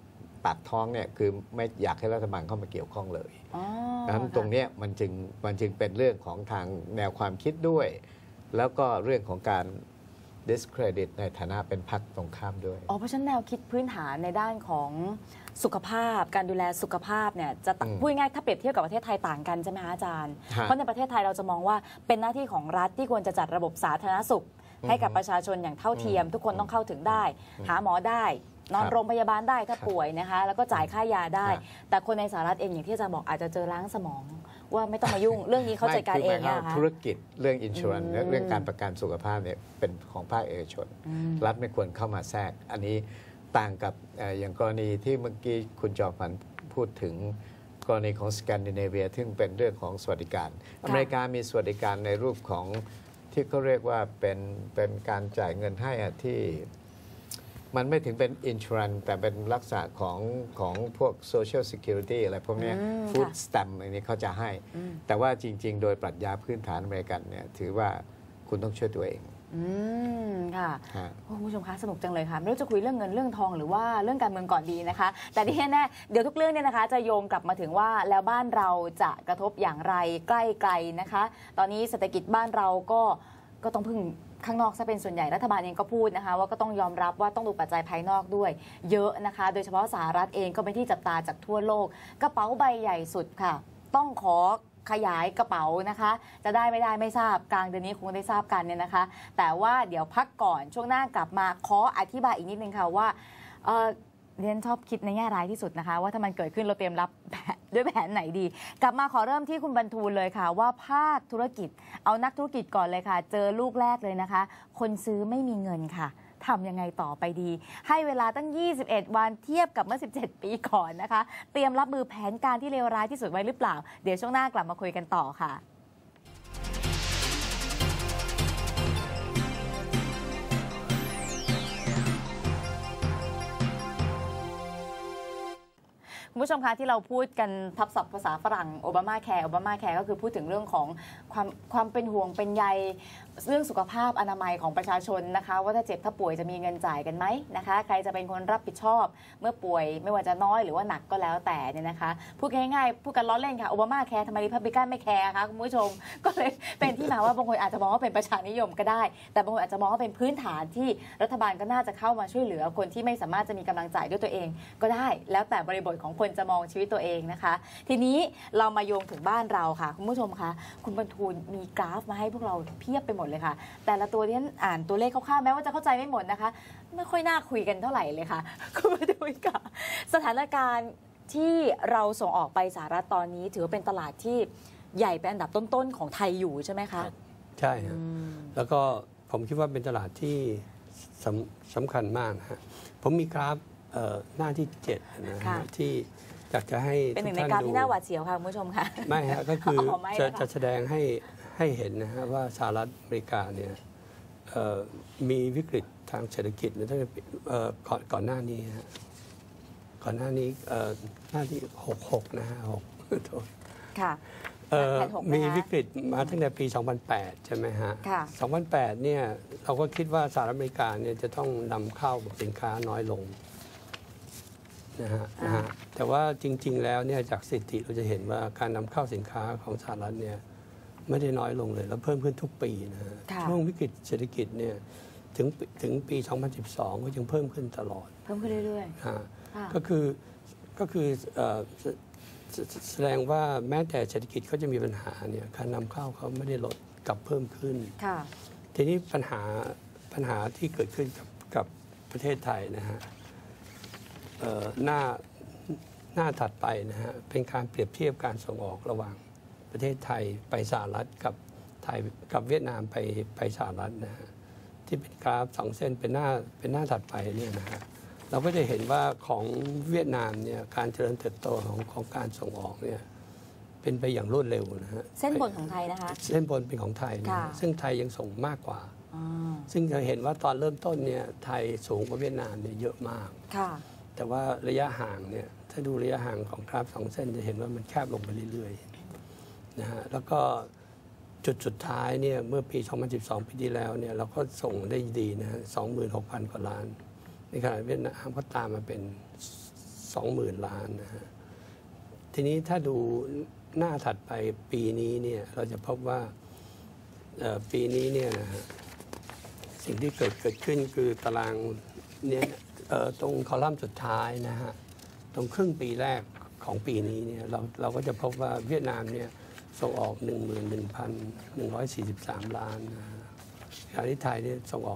ปากท้องเนี่ยคือไม่อยากให้รัฐบาลเข้ามาเกี่ยวข้องเลยดังนั้นตรงนี้มันจึงเป็นเรื่องของทางแนวความคิดด้วย แล้วก็เรื่องของการ discredit ในฐานะเป็นพรรคตรงข้ามด้วยเพราะฉะนั้นแนวคิดพื้นฐานในด้านของสุขภาพการดูแลสุขภาพเนี่ยจะพูดง่ายถ้าเปรียบเทียบกับประเทศไทยต่างกันใช่ไหมคะอาจารย์เพราะในประเทศไทยเราจะมองว่าเป็นหน้าที่ของรัฐที่ควรจะจัดระบบสาธารณสุขให้กับประชาชนอย่างเท่าเทียมทุกคนต้องเข้าถึงได้หาหมอได้นอนโรงพยาบาลได้ถ้าป่วยนะคะแล้วก็จ่ายค่ายาได้แต่คนในสหรัฐเองอย่างที่อาจารย์บอกอาจจะเจอล้างสมองว่าไม่ต้องมายุ่งเรื่องนี้เขาจัดการเองนะคะธุรกิจเรื่องอินชัวรันเรื่องการประกันสุขภาพเนี่ยเป็นของภาคเอกชนรัฐไม่ควรเข้ามาแทรกอันนี้ต่างกับอย่างกรณีที่เมื่อกี้คุณจอมขวัญพูดถึงกรณีของสแกนดิเนเวียซึ่งเป็นเรื่องของสวัสดิการอเมริกามีสวัสดิการในรูปของที่เขาเรียกว่าเป็นการจ่ายเงินให้ที่มันไม่ถึงเป็นอินชัวรันแต่เป็นลักษณะของพวก Social Security อะไรพวกนี้ Food Stamp อันนี้เขาจะให้แต่ว่าจริงๆโดยปรัชญาพื้นฐานอเมริกันเนี่ยถือว่าคุณต้องช่วยตัวเองค่ะคุณผู้ชมคะสนุกจังเลยค่ะไม่รู้จะคุยเรื่องเงินเรื่องทองหรือว่าเรื่องการเมืองก่อนดีนะคะแต่ที่แน่เดี๋ยวทุกเรื่องเนี่ยนะคะจะโยงกลับมาถึงว่าแล้วบ้านเราจะกระทบอย่างไรใกล้ไกลนะคะตอนนี้เศรษฐกิจบ้านเราก็ต้องพึ่งข้างนอกซะเป็นส่วนใหญ่รัฐบาลเองก็พูดนะคะว่าก็ต้องยอมรับว่าต้องดูปัจจัยภายนอกด้วยเยอะนะคะโดยเฉพาะสหรัฐเองก็เป็นที่จับตาจากทั่วโลกกระเป๋าใบใหญ่สุดค่ะต้องขอขยายกระเป๋านะคะจะได้ไม่ได้ไม่ทราบกลางเดือนนี้คงได้ทราบกันเนี่ยนะคะแต่ว่าเดี๋ยวพักก่อนช่วงหน้ากลับมาขออธิบายอีกนิดนึงค่ะว่าเรียนชอบคิดในแง่ร้ายที่สุดนะคะว่าถ้ามันเกิดขึ้นเราเตรียมรับด้วยแผนไหนดีกลับมาขอเริ่มที่คุณบรรทูลเลยค่ะว่าภาคธุรกิจเอานักธุรกิจก่อนเลยค่ะเจอลูกแรกเลยนะคะคนซื้อไม่มีเงินค่ะทำยังไงต่อไปดีให้เวลาตั้ง21วันเทียบกับเมื่อ17ปีก่อนนะคะเตรียมรับมือแผนการที่เลวร้ายที่สุดไว้หรือเปล่าเดี๋ยวช่วงหน้ากลับมาคุยกันต่อค่ะคุณผู้ชมคะที่เราพูดกันทับศัพท์ภาษาฝรั่งโอบามาแคร์ก็คือพูดถึงเรื่องของความเป็นห่วงเป็นใยเรื่องสุขภาพอนามัยของประชาชนนะคะว่าถ้าเจ็บถ้าป่วยจะมีเงินจ่ายกันไหมนะคะใครจะเป็นคนรับผิดชอบเมื่อป่วยไม่ว่าจะน้อยหรือว่าหนักก็แล้วแต่เนี่ยนะคะพูดง่ายๆพูดกันล้อเล่นค่ะโอบามาแคร์ทำไมริพับลิกันไม่แคร์คะคุณผู้ชมก็เลยเป็นที่มาว่าบางคนอาจจะมองว่าเป็นประชานิยมก็ได้แต่บางคนอาจจะมองว่าเป็นพื้นฐานที่รัฐบาลก็น่าจะเข้ามาช่วยเหลือคนที่ไม่สามารถจะมีกำลังจ่ายด้วยตัวเองก็ได้แล้วแต่บริบทของคนจะมองชีวิตตัวเองนะคะทีนี้เรามาโยงถึงบ้านเราค่ะคุณผู้ชมคะคุณบรรทูลมีกราฟมาให้พวกเราเพียบไปหมดเลยค่ะแต่ละตัวที่ฉันอ่านตัวเลขคร่าวๆแม้ว่าจะเข้าใจไม่หมดนะคะไม่ค่อยน่าคุยกันเท่าไหร่เลยค่ะคุณบรรทูลค่ะสถานการณ์ที่เราส่งออกไปสหรัฐตอนนี้ถือว่าเป็นตลาดที่ใหญ่เป็นอันดับต้นๆของไทยอยู่ใช่ไหมคะใช่ครับแล้วก็ผมคิดว่าเป็นตลาดที่สำคัญมากนะฮะผมมีกราฟหน้าที่7นะฮะที่อยากจะให้เป็นหนึ่งในกราฟที่น่าหวาดเสียวค่ะคุณผู้ชมค่ะไม่ฮะก็คือจะแสดงให้เห็นนะฮะว่าสหรัฐอเมริกาเนี่ยมีวิกฤตทางเศรษฐกิจตั้งแต่ก่อนหน้านี้ฮะก่อนหน้านี้หน้าที่66นะฮะ6 ค่ะมีวิกฤตมาตั้งแต่ปี 2008 ใช่ไหมฮะ 2008 เนี่ยเราก็คิดว่าสหรัฐอเมริกาเนี่ยจะต้องนำเข้าสินค้าน้อยลงนะฮะแต่ว่าจริงๆแล้วเนี่ยจากสถิติเราจะเห็นว่าการนำเข้าสินค้าของสหรัฐเนี่ยไม่ได้น้อยลงเลยแล้วเพิ่มขึ้นทุกปีนะฮะช่วงวิกฤตเศรษฐกิจเนี่ยถึงปี 2012 ก็ยังเพิ่มขึ้นตลอดเพิ่มขึ้นเรื่อยๆก็คือแสดงว่าแม้แต่เศรษฐกิจเขาจะมีปัญหาเนี่ยการนำเข้าเขาไม่ได้ลดกลับเพิ่มขึ้นทีนี้ปัญหาที่เกิดขึ้นกับประเทศไทยนะฮะหน้าถัดไปนะฮะเป็นการเปรียบเทียบการส่งออกระหว่างประเทศไทยไปสหรัฐกับเวียดนามไปสหรัฐนะฮะที่เป็นกราฟ2 เส้นเป็นหน้าถัดไปเนี่ยนะฮะเราก็จะเห็นว่าของเวียดนามเนี่ยการเจริญเติบโตของการส่งออกเนี่ยเป็นไปอย่างรวดเร็วนะฮะเส้นบนของไทยนะคะเส้นบนเป็นของไทยนะซึ่งไทยยังส่งมากกว่าซึ่งจะเห็นว่าตอนเริ่มต้นเนี่ยไทยสูงกว่าเวียดนามเนี่ยเยอะมากแต่ว่าระยะห่างเนี่ยถ้าดูระยะห่างของกราฟ2 เส้นจะเห็นว่ามันแคบลงไปเรื่อยๆนะฮะแล้วก็จุดสุดท้ายเนี่ยเมื่อปี 2012 ปีที่แล้วเนี่ยเราก็ส่งได้ดีนะฮะ 26,000 กว่าล้านในขณะเวียดนามก็ตามมาเป็น 20,000 ล้านนะฮะทีนี้ถ้าดูหน้าถัดไปปีนี้เนี่ยเราจะพบว่าปีนี้เนี่ยนะฮะสิ่งที่เกิดขึ้นคือตารางเนี่ยตรงคอลัมน์สุดท้ายนะฮะตรงครึ่งปีแรกของปีนี้เนี่ยเราก็จะพบว่าเวียดนามเนี่ยส่งออก 11,143 ล้านนะฮะขณะที่ไทยเนี่ยส่งออก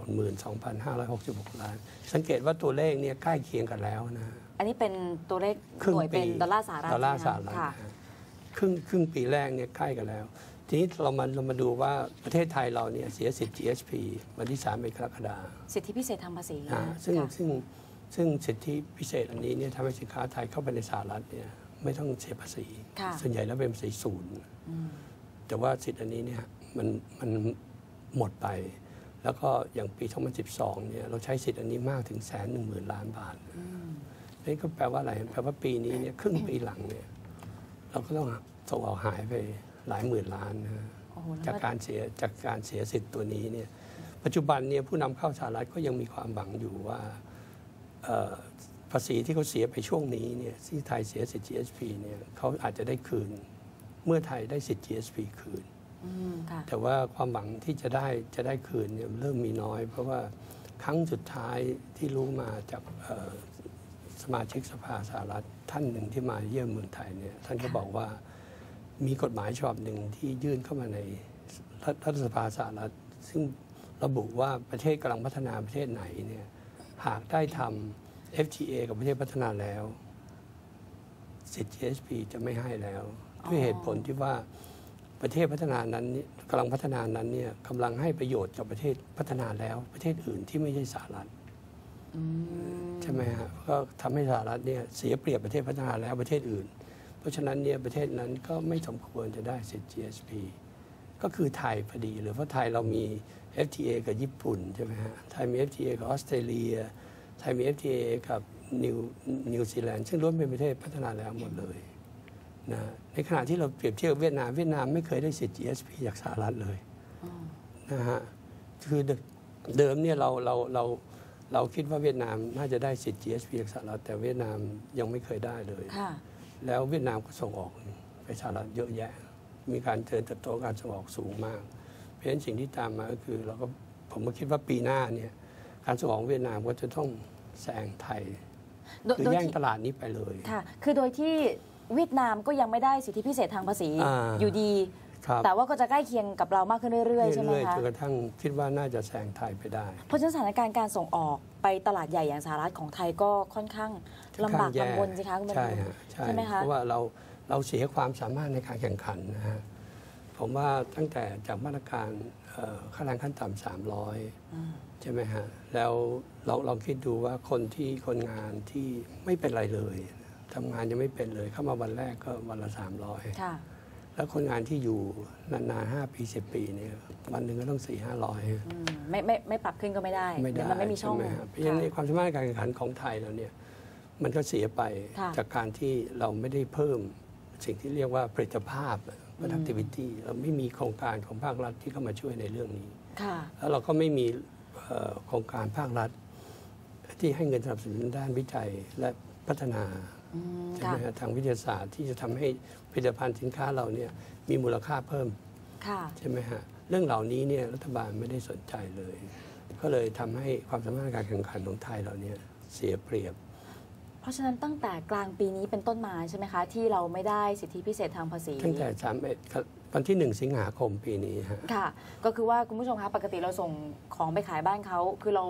12,566 ล้านสังเกตว่าตัวเลขเนี่ยใกล้เคียงกันแล้วนะอันนี้เป็นตัวเลขหน่วยเป็นดอลลาร์สหรัฐดอลลาร์สหรัฐค่ะครึ่งปีแรกเนี่ยใกล้กันแล้วทีนี้เรามาดูว่าประเทศไทยเราเนี่ยเสียสิทธิ์ GSP วันที่3 กรกฎาคมสิทธิพิเศษทางภาษีซึ่งสิทธิพิเศษอันนี้เนี่ยทำให้สินค้าไทยเข้าไปในสหรัฐเนี่ยไม่ต้องเสียภาษีส่วนใหญ่แล้วเป็นภาษีศูนย์แต่ว่าสิทธิอันนี้เนี่ยมันหมดไปแล้วก็อย่างปี 2012 เนี่ยเราใช้สิทธิอันนี้มากถึง110,000 ล้านบาทนี่ก็แปลว่าอะไรแปลว่าปีนี้เนี่ยครึ่งปีหลังเนี่ยเราก็ต้องส่งออกหายไปหลายหมื่นล้านนะจากการเสียสิทธิ์ตัวนี้เนี่ยปัจจุบันเนี่ยผู้นำเข้าสหรัฐก็ยังมีความหวังอยู่ว่าภาษีที่เขาเสียไปช่วงนี้เนี่ยที่ไทยเสียสิทธิ์ GSP เนี่ยเขาอาจจะได้คืนเมื่อไทยได้สิทธิ์ GSP คืนแต่ว่าความหวังที่จะได้คืนเนี่ยเริ่มมีน้อยเพราะว่าครั้งสุดท้ายที่รู้มาจากสมาชิกสภาสหรัฐท่านหนึ่งที่มาเยี่ยมเมืองไทยเนี่ยท่านก็บอกว่ามีกฎหมายฉบับหนึ่งที่ยื่นเข้ามาในรัฐสภาสหรัฐซึ่งระบุว่าประเทศกำลังพัฒนาประเทศไหนเนี่ยหากได้ทำ FTA กับประเทศพัฒนาแล้วสิทธิ์ GSP จะไม่ให้แล้วด้วยเหตุผลที่ว่าประเทศพัฒนานั้นกำลังพัฒนานั้นเนี่ยกำลังให้ประโยชน์กับประเทศพัฒนาแล้วประเทศอื่นที่ไม่ใช่สหรัฐใช่ไหมฮะก็ทำให้สหรัฐเนี่ยเสียเปรียบประเทศพัฒนาแล้วประเทศอื่นเพราะฉะนั้นเนี่ยประเทศนั้นก็ไม่สมควรจะได้สิทธิ์ GSP ก็คือไทยพอดีหรือเพราะไทยเรามี FTA กับญี่ปุ่นใช่ไหมฮะไทยมี FTA กับออสเตรเลียไทยมี FTA กับนิวซีแลนด์ซึ่งล้วนเป็นประเทศพัฒนาแล้วหมดเลยนะในขณะที่เราเปรียบเทียบเวียดนามไม่เคยได้สิทธิ์ GSP จากสหรัฐเลยนะฮะคือเดิมเนี่ยเราคิดว่าเวียดนามน่าจะได้สิทธิ์ GSP จากสหรัฐแต่เวียดนามยังไม่เคยได้เลยแล้วเวียดนามก็ส่งออกไปสหรัฐเยอะแยะมีการเติบโตการส่งออกสูงมากเพราะฉะนั้นสิ่งที่ตามมาก็คือผมก็คิดว่าปีหน้าเนี่ยการส่งออกเวียดนามก็จะต้องแซงไทยคือแย่งตลาดนี้ไปเลยค่ะคือโดยที่เวียดนามก็ยังไม่ได้สิทธิพิเศษทางภาษีอยู่ดีแต่ว่าก็จะใกล้เคียงกับเรามากขึ้นเรื่อยๆใช่ไหมคะจนกระทั่งคิดว่าน่าจะแซงไทยไปได้เพราะฉะนั้นสถานการณ์การส่งออกไปตลาดใหญ่อย่างสหรัฐของไทยก็ค่อนข้างลำบากลำบนสิคะคุณบรรลุใช่ไหมคะเพราะว่าเราเสียความสามารถในการแข่งขันนะฮะผมว่าตั้งแต่จากมาตรการค่าแรงขั้นต่ำ300ใช่ไหมฮะแล้วเราคิดดูว่าคนงานที่ไม่เป็นไรเลยทำงานยังไม่เป็นเลยเข้ามาวันแรกก็วันละ300แล้วคนงานที่อยู่นานๆ5 ปี 10 ปีเนี่ยวันหนึ่งก็ต้อง400-500 ไม่ปรับขึ้นก็ไม่ได้มันไม่มีช่องเพราะฉะนั้นความสามารถการแข่งขันของไทยเราเนี่ยมันก็เสียไปจากการที่เราไม่ได้เพิ่มสิ่งที่เรียกว่าผลิตภาพ productivity เราไม่มีโครงการของภาครัฐที่เข้ามาช่วยในเรื่องนี้แล้วเราก็ไม่มีโครงการภาครัฐที่ให้เงินสนับสนุนด้านวิจัยและพัฒนาใช่ไหมทางวิทยาศาสตร์ที่จะทำให้ผลิตภัณฑ์สินค้าเราเนี่ยมีมูลค่าเพิ่มใช่ไหมฮะเรื่องเหล่านี้เนี่ยรัฐบาลไม่ได้สนใจเลยก็เลยทำให้ความสามารถในการแข่งขันของไทยเราเนี่ยเสียเปรียบเพราะฉะนั้นตั้งแต่กลางปีนี้เป็นต้นมาใช่ไหมคะที่เราไม่ได้สิทธิพิเศษทางภาษีตั้งแต่วันที่1 สิงหาคมปีนี้ค่ะก็คือว่าคุณผู้ชมคะปกติเราส่งของไปขายบ้านเขาคือเรา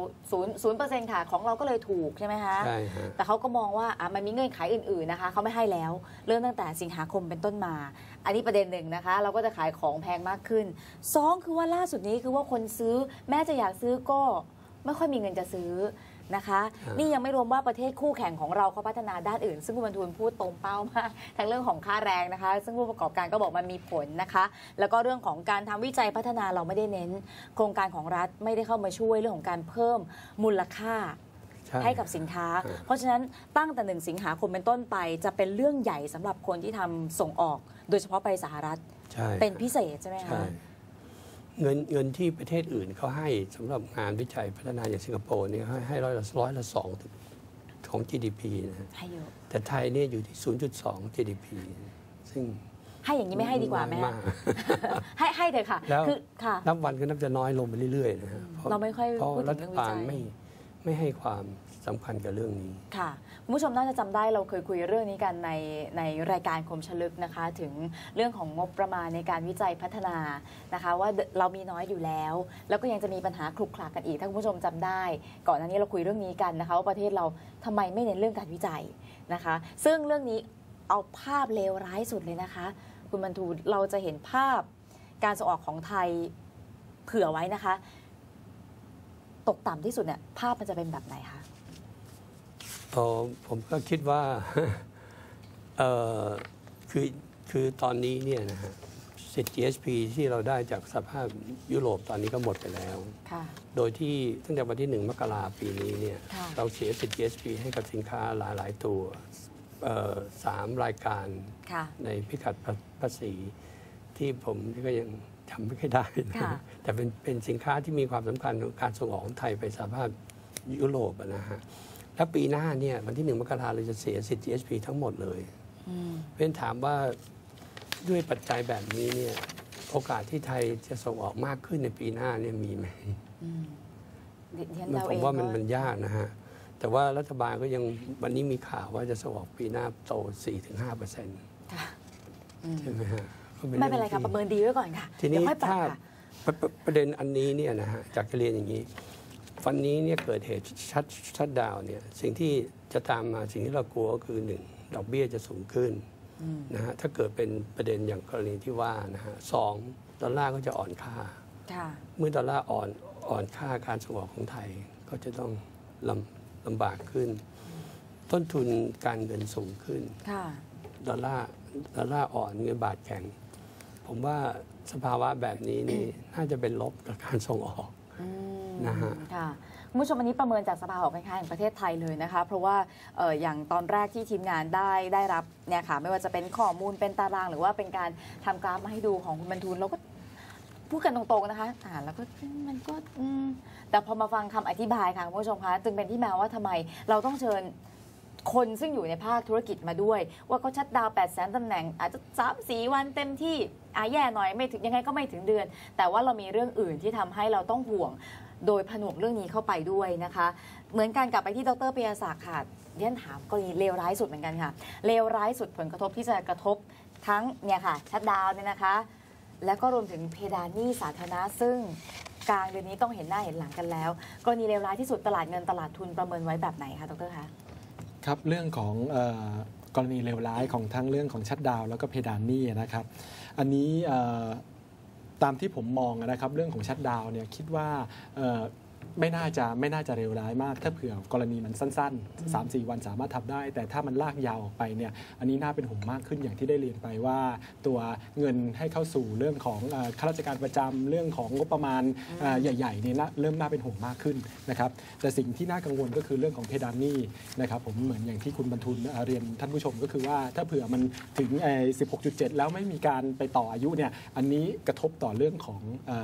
0%ค่ะของเราก็เลยถูกใช่ไหมคะใช่ฮะแต่เขาก็มองว่ามันมีเงื่อนไขอื่นๆนะคะเขาไม่ให้แล้วเริ่มตั้งแต่สิงหาคมเป็นต้นมาอันนี้ประเด็นหนึ่งนะคะเราก็จะขายของแพงมากขึ้น2คือว่าล่าสุดนี้คือว่าคนซื้อแม้จะอยากซื้อก็ไม่ค่อยมีเงินจะซื้อนะคะนี่ยังไม่รวมว่าประเทศคู่แข่งของเราเขาพัฒนาด้านอื่นซึ่งคุณบรรทูลพูดตรงเป้ามากทั้งเรื่องของค่าแรงนะคะซึ่งผู้ประกอบการก็บอกมันมีผลนะคะแล้วก็เรื่องของการทำวิจัยพัฒนาเราไม่ได้เน้นโครงการของรัฐไม่ได้เข้ามาช่วยเรื่องของการเพิ่มมูลค่าให้กับสินค้าเพราะฉะนั้นตั้งแต่1 สิงหาคมเป็นต้นไปจะเป็นเรื่องใหญ่สำหรับคนที่ทำส่งออกโดยเฉพาะไปสหรัฐเป็นพิเศษใช่ไหมคะเงินที่ประเทศอื่นเขาให้สำหรับงานวิจัยพัฒนาอย่างสิงคโปร์นี่ให้ร้อยละ2 ของ GDP นะให้เยอะแต่ไทยเนี่ยอยู่ที่ 0.2 GDP ซึ่งให้อย่างนี้ไม่ให้ดีกว่าไหมฮะให้เถอะค่ะแล้วคือค่ะนับวันก็นับจะน้อยลงไปเรื่อยๆนะฮะเราไม่ค่อยเพราะพูดถึรังฐเรื่องวิบาลจัยไม่ให้ความสำคัญกับเรื่องนี้ค่ะคุณผู้ชมน่าจะจำได้เราเคยคุยเรื่องนี้กันในรายการคมฉลึกนะคะถึงเรื่องของงบประมาณในการวิจัยพัฒนานะคะว่าเรามีน้อยอยู่แล้วแล้วก็ยังจะมีปัญหาคลุกคลักกันอีกถ้าคุณผู้ชมจำได้ก่อนหน้านี้เราคุยเรื่องนี้กันนะคะว่าประเทศเราทำไมไม่เน้นเรื่องการวิจัยนะคะซึ่งเรื่องนี้เอาภาพเลวร้ายสุดเลยนะคะคุณบรรทูเราจะเห็นภาพการส่งออกของไทยเผื่อไว้นะคะตกต่ำที่สุดเนี่ยภาพมันจะเป็นแบบไหนคะผมก็คิดว่า คือตอนนี้เนี่ยนะฮะสิทธิ์ GSP ที่เราได้จากสภาพยุโรปตอนนี้ก็หมดไปแล้วโดยที่ตั้งแต่วันที่ 1 มกราปีนี้เนี่ยเราเสียสิทธิ์ GSP ให้กับสินค้าหลายตัว3 รายการในพิกัดภาษีที่ผมก็ยังจำไม่ค่อยได้นะแต่เป็นสินค้าที่มีความสำคัญของการส่งออกของไทยไปสภาพยุโรปนะฮะแล้วปีหน้าเนี่ยวันที่ 1 มกราเราจะเสียสิทธิ์ GSP ทั้งหมดเลยเพื่อนถามว่าด้วยปัจจัยแบบนี้เนี่ยโอกาสที่ไทยจะส่งออกมากขึ้นในปีหน้าเนี่ยมีไหมผมว่ามันยากนะฮะแต่ว่ารัฐบาลก็ยังวันนี้มีข่าวว่าจะส่งออกปีหน้าโต 4-5% ใช่ไหมฮะไม่เป็นไรค่ะประเมินดีไว้ก่อนค่ะทีนี้ถ้าประเด็นอันนี้เนี่ยนะฮะจากจะเรียนอย่างนี้วันนี้เนี่ยเกิดเหตุชัดดาวเนี่ยสิ่งที่จะตามมาสิ่งที่เรากลัวก็คือ 1 ดอกเบี้ยจะสูงขึ้นนะฮะถ้าเกิดเป็นประเด็นอย่างกรณีที่ว่านะฮะ 2 ดอลลาร์ก็จะอ่อนค่าเมื่อดอลลาร์อ่อนค่าการส่งออกของไทยก็จะต้องลำบากขึ้นต้นทุนการเงินสูงขึ้นดอลลาร์อ่อนเงินบาทแข็งผมว่าสภาวะแบบนี้นี่น่าจะเป็นลบกับการส่งออกนะฮะค่ะคุณผู้ชมอันนี้ประเมินจากสภาหอการค้าแห่งประเทศไทยเลยนะคะเพราะว่าอย่างตอนแรกที่ทีมงานได้รับเนี่ยค่ะไม่ว่าจะเป็นข้อมูลเป็นตารางหรือว่าเป็นการทำกราฟมาให้ดูของคุณบรรทูลเราก็พูดกันตรงๆนะคะแล้วก็มันก็แต่พอมาฟังคำอธิบายค่ะคุณผู้ชมคะจึงเป็นที่มาว่าทำไมเราต้องเชิญคนซึ่งอยู่ในภาคธุรกิจมาด้วยว่าเขาชัดดาวน์ 800,000 ตำแหน่งอาจจะ 3-4 วันเต็มที่แย่หน่อยไม่ถึงยังไงก็ไม่ถึงเดือนแต่ว่าเรามีเรื่องอื่นที่ทำให้เราต้องห่วงโดยผนวกเรื่องนี้เข้าไปด้วยนะคะเหมือนกันกลับไปที่ดร.ปิยศักดิ์ค่ะเรียนถามกรณีเลวร้ายสุดเหมือนกันค่ะเลวร้ายสุดผลกระทบที่จะกระทบทั้งเนี่ยค่ะชัดดาวน์เนี่ยนะคะแล้วก็รวมถึงเพดานหนี้สาธารณะซึ่งกลางเดือนนี้ต้องเห็นหน้าเห็นหลังกันแล้วกรณีเลวร้ายที่สุดตลาดเงินตลาดทุนประเมินไว้แบบไหนคะดร.คะครับเรื่องของกรณีเลวร้ายของทั้งเรื่องของชัตดาวน์แล้วก็เพดานหนี้นะครับอันนี้ตามที่ผมมองนะครับเรื่องของชัตดาวน์เนี่ยคิดว่าไม่น่าจะเลวร้ายมากถ้าเผื่อกรณีมันสั้นๆ 3-4 วันสามารถทำได้แต่ถ้ามันลากยาวออกไปเนี่ยอันนี้น่าเป็นห่วงมากขึ้นอย่างที่ได้เรียนไปว่าตัวเงินให้เข้าสู่เรื่องของข้าราชการประจำเรื่องของงบประมาณใหญ่ๆเนี่ยเริ่มน่าเป็นห่วงมากขึ้นนะครับแต่สิ่งที่น่ากังวลก็คือเรื่องของเพดานหนี้นะครับผมเหมือนอย่างที่คุณบรรทุนเรียนท่านผู้ชมก็คือว่าถ้าเผื่อมันถึง 16.7 แล้วไม่มีการไปต่ออายุเนี่ยอันนี้กระทบต่อเรื่องของ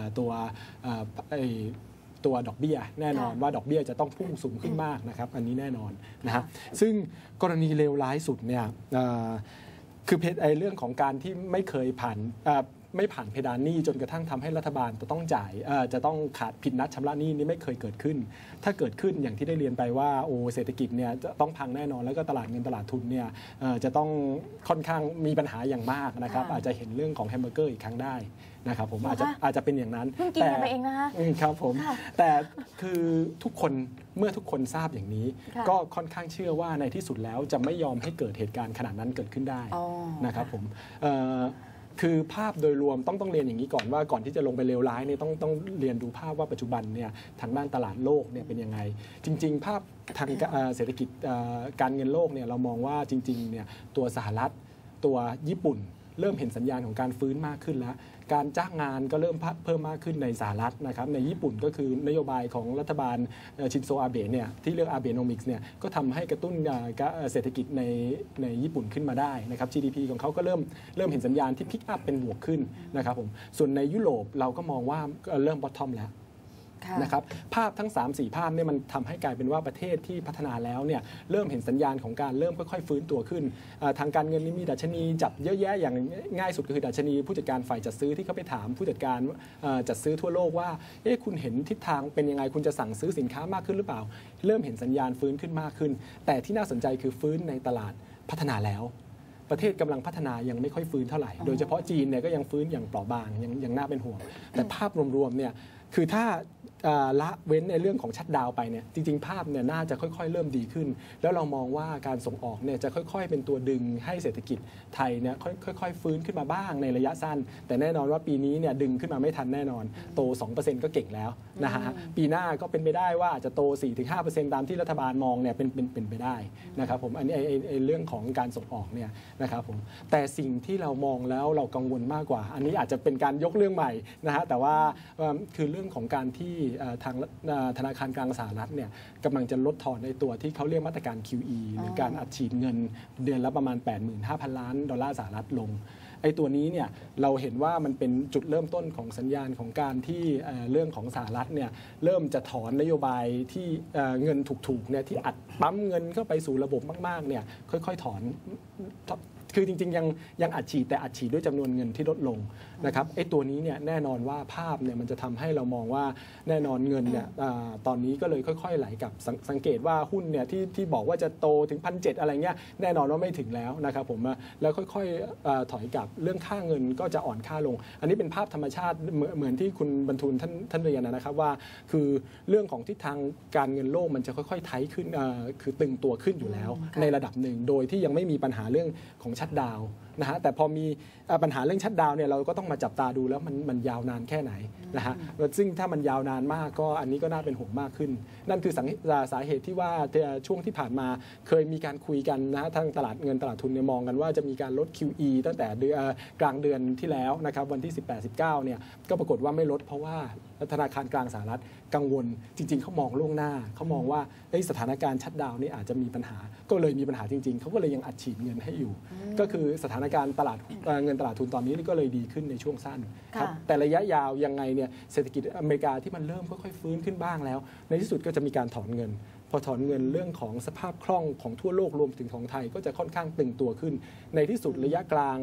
ตัวดอกเบี้ยแน่นอนว่าดอกเบี้ยจะต้องพุ่งสูงขึ้นมากนะครับอันนี้แน่นอนนะฮะซึ่งกรณีเลวร้ายสุดเนี่ยคือเรื่องของการที่ไม่เคยไม่ผ่านเพดานหนี้จนกระทั่งทำให้รัฐบาลจะต้องจ่ายจะต้องขาดผิดนัดชำระหนี้นี่ไม่เคยเกิดขึ้นถ้าเกิดขึ้นอย่างที่ได้เรียนไปว่าเศรษฐกิจเนี่ยจะต้องพังแน่นอนแล้วก็ตลาดเงินตลาดทุนเนี่ยจะต้องค่อนข้างมีปัญหาอย่างมากนะครับอาจจะเห็นเรื่องของแฮมเบอร์เกอร์อีกครั้งได้นะครับผมอาจจะเป็นอย่างนั้นแต่กินไปเองนะคะครับผมแต่คือเมื่อทุกคนทราบอย่างนี้ก็ค่อนข้างเชื่อว่าในที่สุดแล้วจะไม่ยอมให้เกิดเหตุการณ์ขนาดนั้นเกิดขึ้นได้นะครับผมคือภาพโดยรวมต้องเรียนอย่างนี้ก่อนว่าก่อนที่จะลงไปเลวร้ายเนี่ยต้องเรียนดูภาพว่าปัจจุบันเนี่ยทางด้านตลาดโลกเนี่ยเป็นยังไงจริงๆภาพทางเศรษฐกิจการเงินโลกเนี่ยเรามองว่าจริงๆเนี่ยตัวสหรัฐตัวญี่ปุ่นเริ่มเห็นสัญญาณของการฟื้นมากขึ้นแล้วการจ้างงานก็เริ่มเพิ่มมากขึ้นในสหรัฐนะครับในญี่ปุ่นก็คือนโยบายของรัฐบาลชินโซอาเบะเนี่ยที่เรียกอาเบโนมิกส์เนี่ยก็ทำให้กระตุ้นเศรษฐกิจในญี่ปุ่นขึ้นมาได้นะครับ GDP ของเขาก็เริ่มเห็นสัญญาณที่พิกอัพเป็นบวกขึ้นนะครับผมส่วนในยุโรปเราก็มองว่าเริ่มบอททอมแล้วนะครับภาพทั้ง 3-4 ภาพเนี่ยมันทำให้กลายเป็นว่าประเทศที่พัฒนาแล้วเนี่ยเริ่มเห็นสัญญาณของการเริ่มค่อยๆฟื้นตัวขึ้นทางการเงินนี่มีดัชนีจับเยอะแยะอย่างง่ายสุดก็คือดัชนีผู้จัดการฝ่ายจัดซื้อที่เขาไปถามผู้จัดการจัดซื้อทั่วโลกว่าคุณเห็นทิศทางเป็นยังไงคุณจะสั่งซื้อสินค้ามากขึ้นหรือเปล่าเริ่มเห็นสัญญาณฟื้นขึ้นมากขึ้นแต่ที่น่าสนใจคือฟื้นในตลาดพัฒนาแล้วประเทศกำลังพัฒนายังไม่ค่อยฟื้นเท่าไหร่โดยเฉพาะจีนเนี่ยก็ยังฟื้นอย่างเปราะบางยังน่าเป็นห่วงแต่ภาพรวมๆเนี่ยคือถ้าละเว้นในเรื่องของชัตดาวน์ไปเนี่ยจริงๆภาพเนี่ยน่าจะค่อยๆเริ่มดีขึ้นแล้วเรามองว่าการส่งออกเนี่ยจะค่อยๆเป็นตัวดึงให้เศรษฐกิจไทยเนี่ยค่อยๆฟื้นขึ้นมาบ้างในระยะสั้นแต่แน่นอนว่าปีนี้เนี่ยดึงขึ้นมาไม่ทันแน่นอนโต 2% ก็เก่งแล้วนะฮะปีหน้าก็เป็นไปได้ว่าอาจจะโต 4-5% ตามที่รัฐบาลมองเนี่ยเป็นไปได้นะครับผมอันนี้เรื่องของการส่งออกเนี่ยนะครับผมแต่สิ่งที่เรามองแล้วเรากังวลมากกว่าอันนี้อาจจะเป็นการยกเรื่องใหม่นะฮะแต่ว่าคือเรื่องของการที่ทางธนาคารกลางสหรัฐเนี่ยกำลังจะลดทอนในตัวที่เขาเรียกมาตรการ QE หรือการอัดฉีดเงินเดือนละประมาณ 85,000 ล้านดอลลาร์สหรัฐลงไอ้ตัวนี้เนี่ยเราเห็นว่ามันเป็นจุดเริ่มต้นของสัญญาณของการที่เรื่องของสหรัฐเนี่ยเริ่มจะถอนนโยบายที่เงินถูกๆเนี่ยที่อัดปั๊มเงินเข้าไปสู่ระบบมากๆเนี่ยค่อยๆถอนคือจริงๆยังอัดฉีดแต่อัดฉีดด้วยจำนวนเงินที่ลดลงนะครับไอ้ตัวนี้เนี่ยแน่นอนว่าภาพเนี่ยมันจะทำให้เรามองว่าแน่นอนเงินเนี่ยตอนนี้ก็เลยค่อยๆไหลกลับสังเกตว่าหุ้นเนี่ยที่บอกว่าจะโตถึง 1,700 อะไรเงี้ยแน่นอนว่าไม่ถึงแล้วนะครับผมแล้วค่อยๆถอยกลับเรื่องค่าเงินก็จะอ่อนค่าลงอันนี้เป็นภาพธรรมชาติเหมือนที่คุณบรรทุนท่านเรียนนะครับว่าคือเรื่องของทิศทางการเงินโลกมันจะค่อยๆไทขึ้นคือตึงตัวขึ้นอยู่แล้วในระดับหนึ่งโดยที่ยังไม่มีปัญหาเรื่องของชัตดาวน์นะฮะแต่พอมีปัญหาเรื่องชัตดาวน์เนี่ยเราก็ต้องมาจับตาดูแล้วมันยาวนานแค่ไหนนะฮะซึ่งถ้ามันยาวนานมากก็อันนี้ก็น่าเป็นห่วงมากขึ้นนั่นคือสาเหตุที่ว่าช่วงที่ผ่านมาเคยมีการคุยกันนะทางตลาดเงินตลาดทุนเนี่ยมองกันว่าจะมีการลด QE ตั้งแต่กลางเดือนที่แล้วนะครับวันที่ 18-19 เนี่ยก็ปรากฏว่าไม่ลดเพราะว่าธนาคารกลางสหรัฐกังวลจริงๆเขามองล่วงหน้าเขามองว่าสถานการณ์ชัตดาวน์นี่อาจจะมีปัญหาก็เลยมีปัญหาจริงๆเขาก็เลยยังอัดฉีดเงินให้อยู่ก็คือสถานการณ์ตลาดเงินตลาดทุนตอนนี้ก็เลยดีขึ้นในช่วงสั้นครับแต่ระยะยาวยังไงเนี่ยเศรษฐกิจอเมริกาที่มันเริ่มค่อยๆฟื้นขึ้นบ้างแล้วในที่สุดก็จะมีการถอนเงินพอถอนเงินเรื่องของสภาพคล่องของทั่วโลกรวมถึงของไทยก็จะค่อนข้างตึงตัวขึ้นในที่สุดระยะกลาง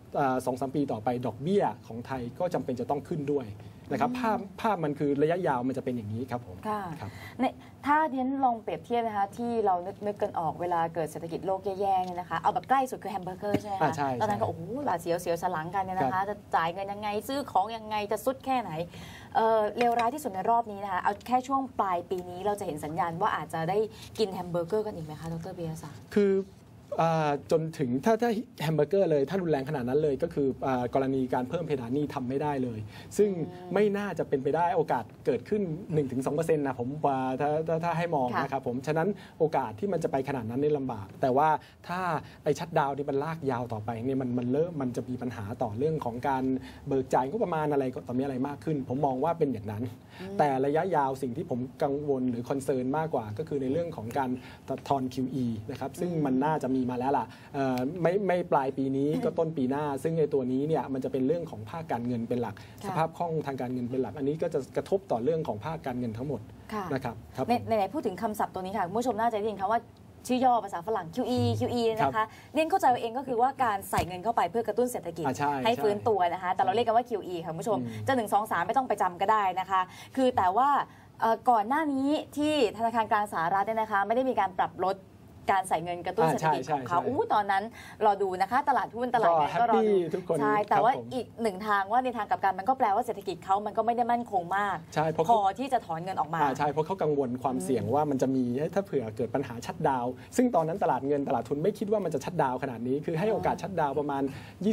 2-3 ปีต่อไปดอกเบี้ยของไทยก็จำเป็นจะต้องขึ้นด้วยนะครับภาพมันคือระยะยาวมันจะเป็นอย่างนี้ครับผมครับถ้าเน้นลองเปรียบเทียบนะคะที่เรานึกกันออกเวลาเกิดเศรษฐกิจโลกแย่ๆเนี่ยนะคะเอาแบบใกล้สุดคือแฮมเบอร์เกอร์ใช่ไหมคะตอนนั้นก็โอ้โหหลาเสียวสลังกันเนี่ยนะคะจะจ่ายเงินยังไงซื้อของยังไงจะซุดแค่ไหนเลวร้ายที่สุดในรอบนี้นะคะเอาแค่ช่วงปลายปีนี้เราจะเห็นสัญญาณว่าอาจจะได้กินแฮมเบอร์เกอร์กันอีกไหมคะดร.ปิยศักดิ์คือจนถึงถ้าแฮมเบอร์เกอร์เลยถ้ารุนแรงขนาดนั้นเลยก็คือกรณีการเพิ่มเพดานหนี้ทำไม่ได้เลยซึ่งไม่น่าจะเป็นไปได้โอกาสเกิดขึ้น 1-2% นะผมว่าถ้าให้มองนะครับผมฉะนั้นโอกาสที่มันจะไปขนาดนั้นนี่ลำบากแต่ว่าถ้าไอ้ชัตดาวน์นี่มันลากยาวต่อไปเนี่ยมันจะมีปัญหาต่อเรื่องของการเบิกจ่ายงบประมาณอะไรต่อมีอะไรมากขึ้นผมมองว่าเป็นอย่างนั้นแต่ระยะยาวสิ่งที่ผมกังวลหรือคอนเซิร์นมากกว่าก็คือในเรื่องของการถอน QE นะครับซึ่งมันน่าจะมีมาแล้วล่ะไม่ปลายปีนี้ก็ต้นปีหน้าซึ่งในตัวนี้เนี่ยมันจะเป็นเรื่องของภาคการเงินเป็นหลักสภาพคล่องทางการเงินเป็นหลักอันนี้ก็จะกระทบต่อเรื่องของภาคการเงินทั้งหมดนะครับในพูดถึงคำศัพท์ตัวนี้ค่ะคุณผู้ชมน่าจะได้ยินคำว่าชื่อย่อภาษาฝรั่ง QE นะคะเรียนเข้าใจเองก็คือว่าการใส่เงินเข้าไปเพื่อกระตุ้นเศรษฐกิจให้ฟื้นตัวนะคะแต่เราเรียกกันว่า QE ค่ะคุณผู้ชมจะ1 2 3ไม่ต้องไปจำก็ได้นะคะคือแต่ว่าก่อนหน้านี้ที่ธนาคารกลางสหรัฐเนี่ยนะคะไม่ได้มีการปรับลดการใส่เงินกระตุ้นเศรษฐกิจของเขาตอนนั้นรอดูนะคะตลาดหุ้นตลาดเงินก็รอดูใช่แต่ว่าอีกหนึ่งทางว่าในทางกลับกันมันก็แปลว่าเศรษฐกิจเขามันก็ไม่ได้มั่นคงมากพอที่จะถอนเงินออกมาใช่เพราะเขากังวลความเสี่ยงว่ามันจะมีถ้าเผื่อเกิดปัญหาชัตดาวน์ซึ่งตอนนั้นตลาดเงินตลาดทุนไม่คิดว่ามันจะชัตดาวน์ขนาดนี้คือให้โอกาสชัตดาวน์ประมาณ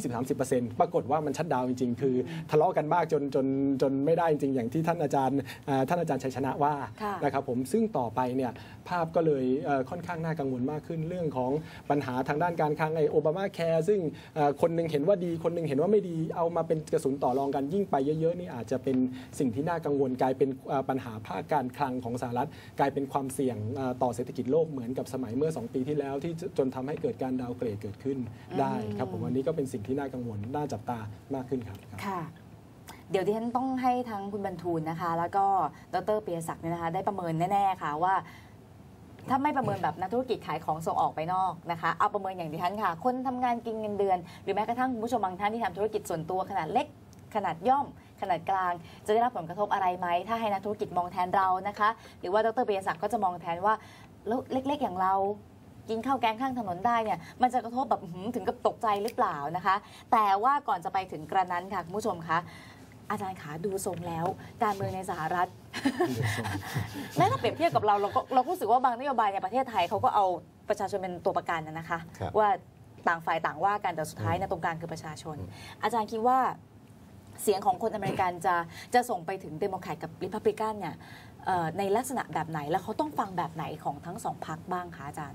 20-30% ปรากฏว่ามันชัตดาวน์จริงๆคือทะเลาะกันมากจนไม่ได้จริงอย่างที่ท่านอาจารย์ชัยชนะว่านะครับผมซึ่งต่อไปเนี่ยภาพก็เลยค่อนข้างน่ากังวลมากขึ้นเรื่องของปัญหาทางด้านการคลังโอบามาแคร์ซึ่งคนนึงเห็นว่าดีคนนึงเห็นว่าไม่ดีเอามาเป็นกระสุนต่อรองกันยิ่งไปเยอะๆนี่อาจจะเป็นสิ่งที่น่ากังวลกลายเป็นปัญหาภาคการคลังของสหรัฐกลายเป็นความเสี่ยงต่อเศรษฐกิจโลกเหมือนกับสมัยเมื่อ2 ปีที่แล้วที่จนทำให้เกิดการดาวเกรดเกิดขึ้นได้ครับผมวันนี้ก็เป็นสิ่งที่น่ากังวลน่าจับตามากขึ้นครับค่ะเดี๋ยวที่ฉันต้องให้ทั้งคุณบรรทูลนะคะแล้วก็ดร.ปิยศักดิ์เนี่ยนะคะได้ประเมินแน่ๆค่ะว่าถ้าไม่ประเมินแบบนักธุรกิจขายของส่งออกไปนอกนะคะเอาประเมินอย่างดิฉันค่ะคนทำงานกินเงินเดือนหรือแม้กระทั่งคุณผู้ชมบางท่านที่ทำธุรกิจส่วนตัวขนาดเล็กขนาดย่อมขนาดกลางจะได้รับผลกระทบอะไรไหมถ้าให้นักธุรกิจมองแทนเรานะคะหรือว่าดร.ปิยศักดิ์ก็จะมองแทนว่าแล้วเล็กๆอย่างเรากินข้าวแกงข้างถนนได้เนี่ยมันจะกระทบแบบถึงกับตกใจหรือเปล่านะคะแต่ว่าก่อนจะไปถึงกระนั้นค่ะคุณผู้ชมคะอาจารย์ขาดูทรงแล้วการเมืองในสหรัฐ แม้ถ้าเปรียบเทียบกับเรารู้สึกว่าบางนโยบายในประเทศไทยเขาก็เอาประชาชนเป็นตัวประกันนะคะว่าต่างฝ่ายต่างว่ากันแต่สุดท้ายตรงกลางคือประชาชนอาจารย์คิดว่าเสียงของคนอเมริกันจะส่งไปถึงเดโมแครตกับริพับลิกันเนี่ยในลักษณะแบบไหนแล้วเขาต้องฟังแบบไหนของทั้งสองพรรคบ้างคะอาจารย์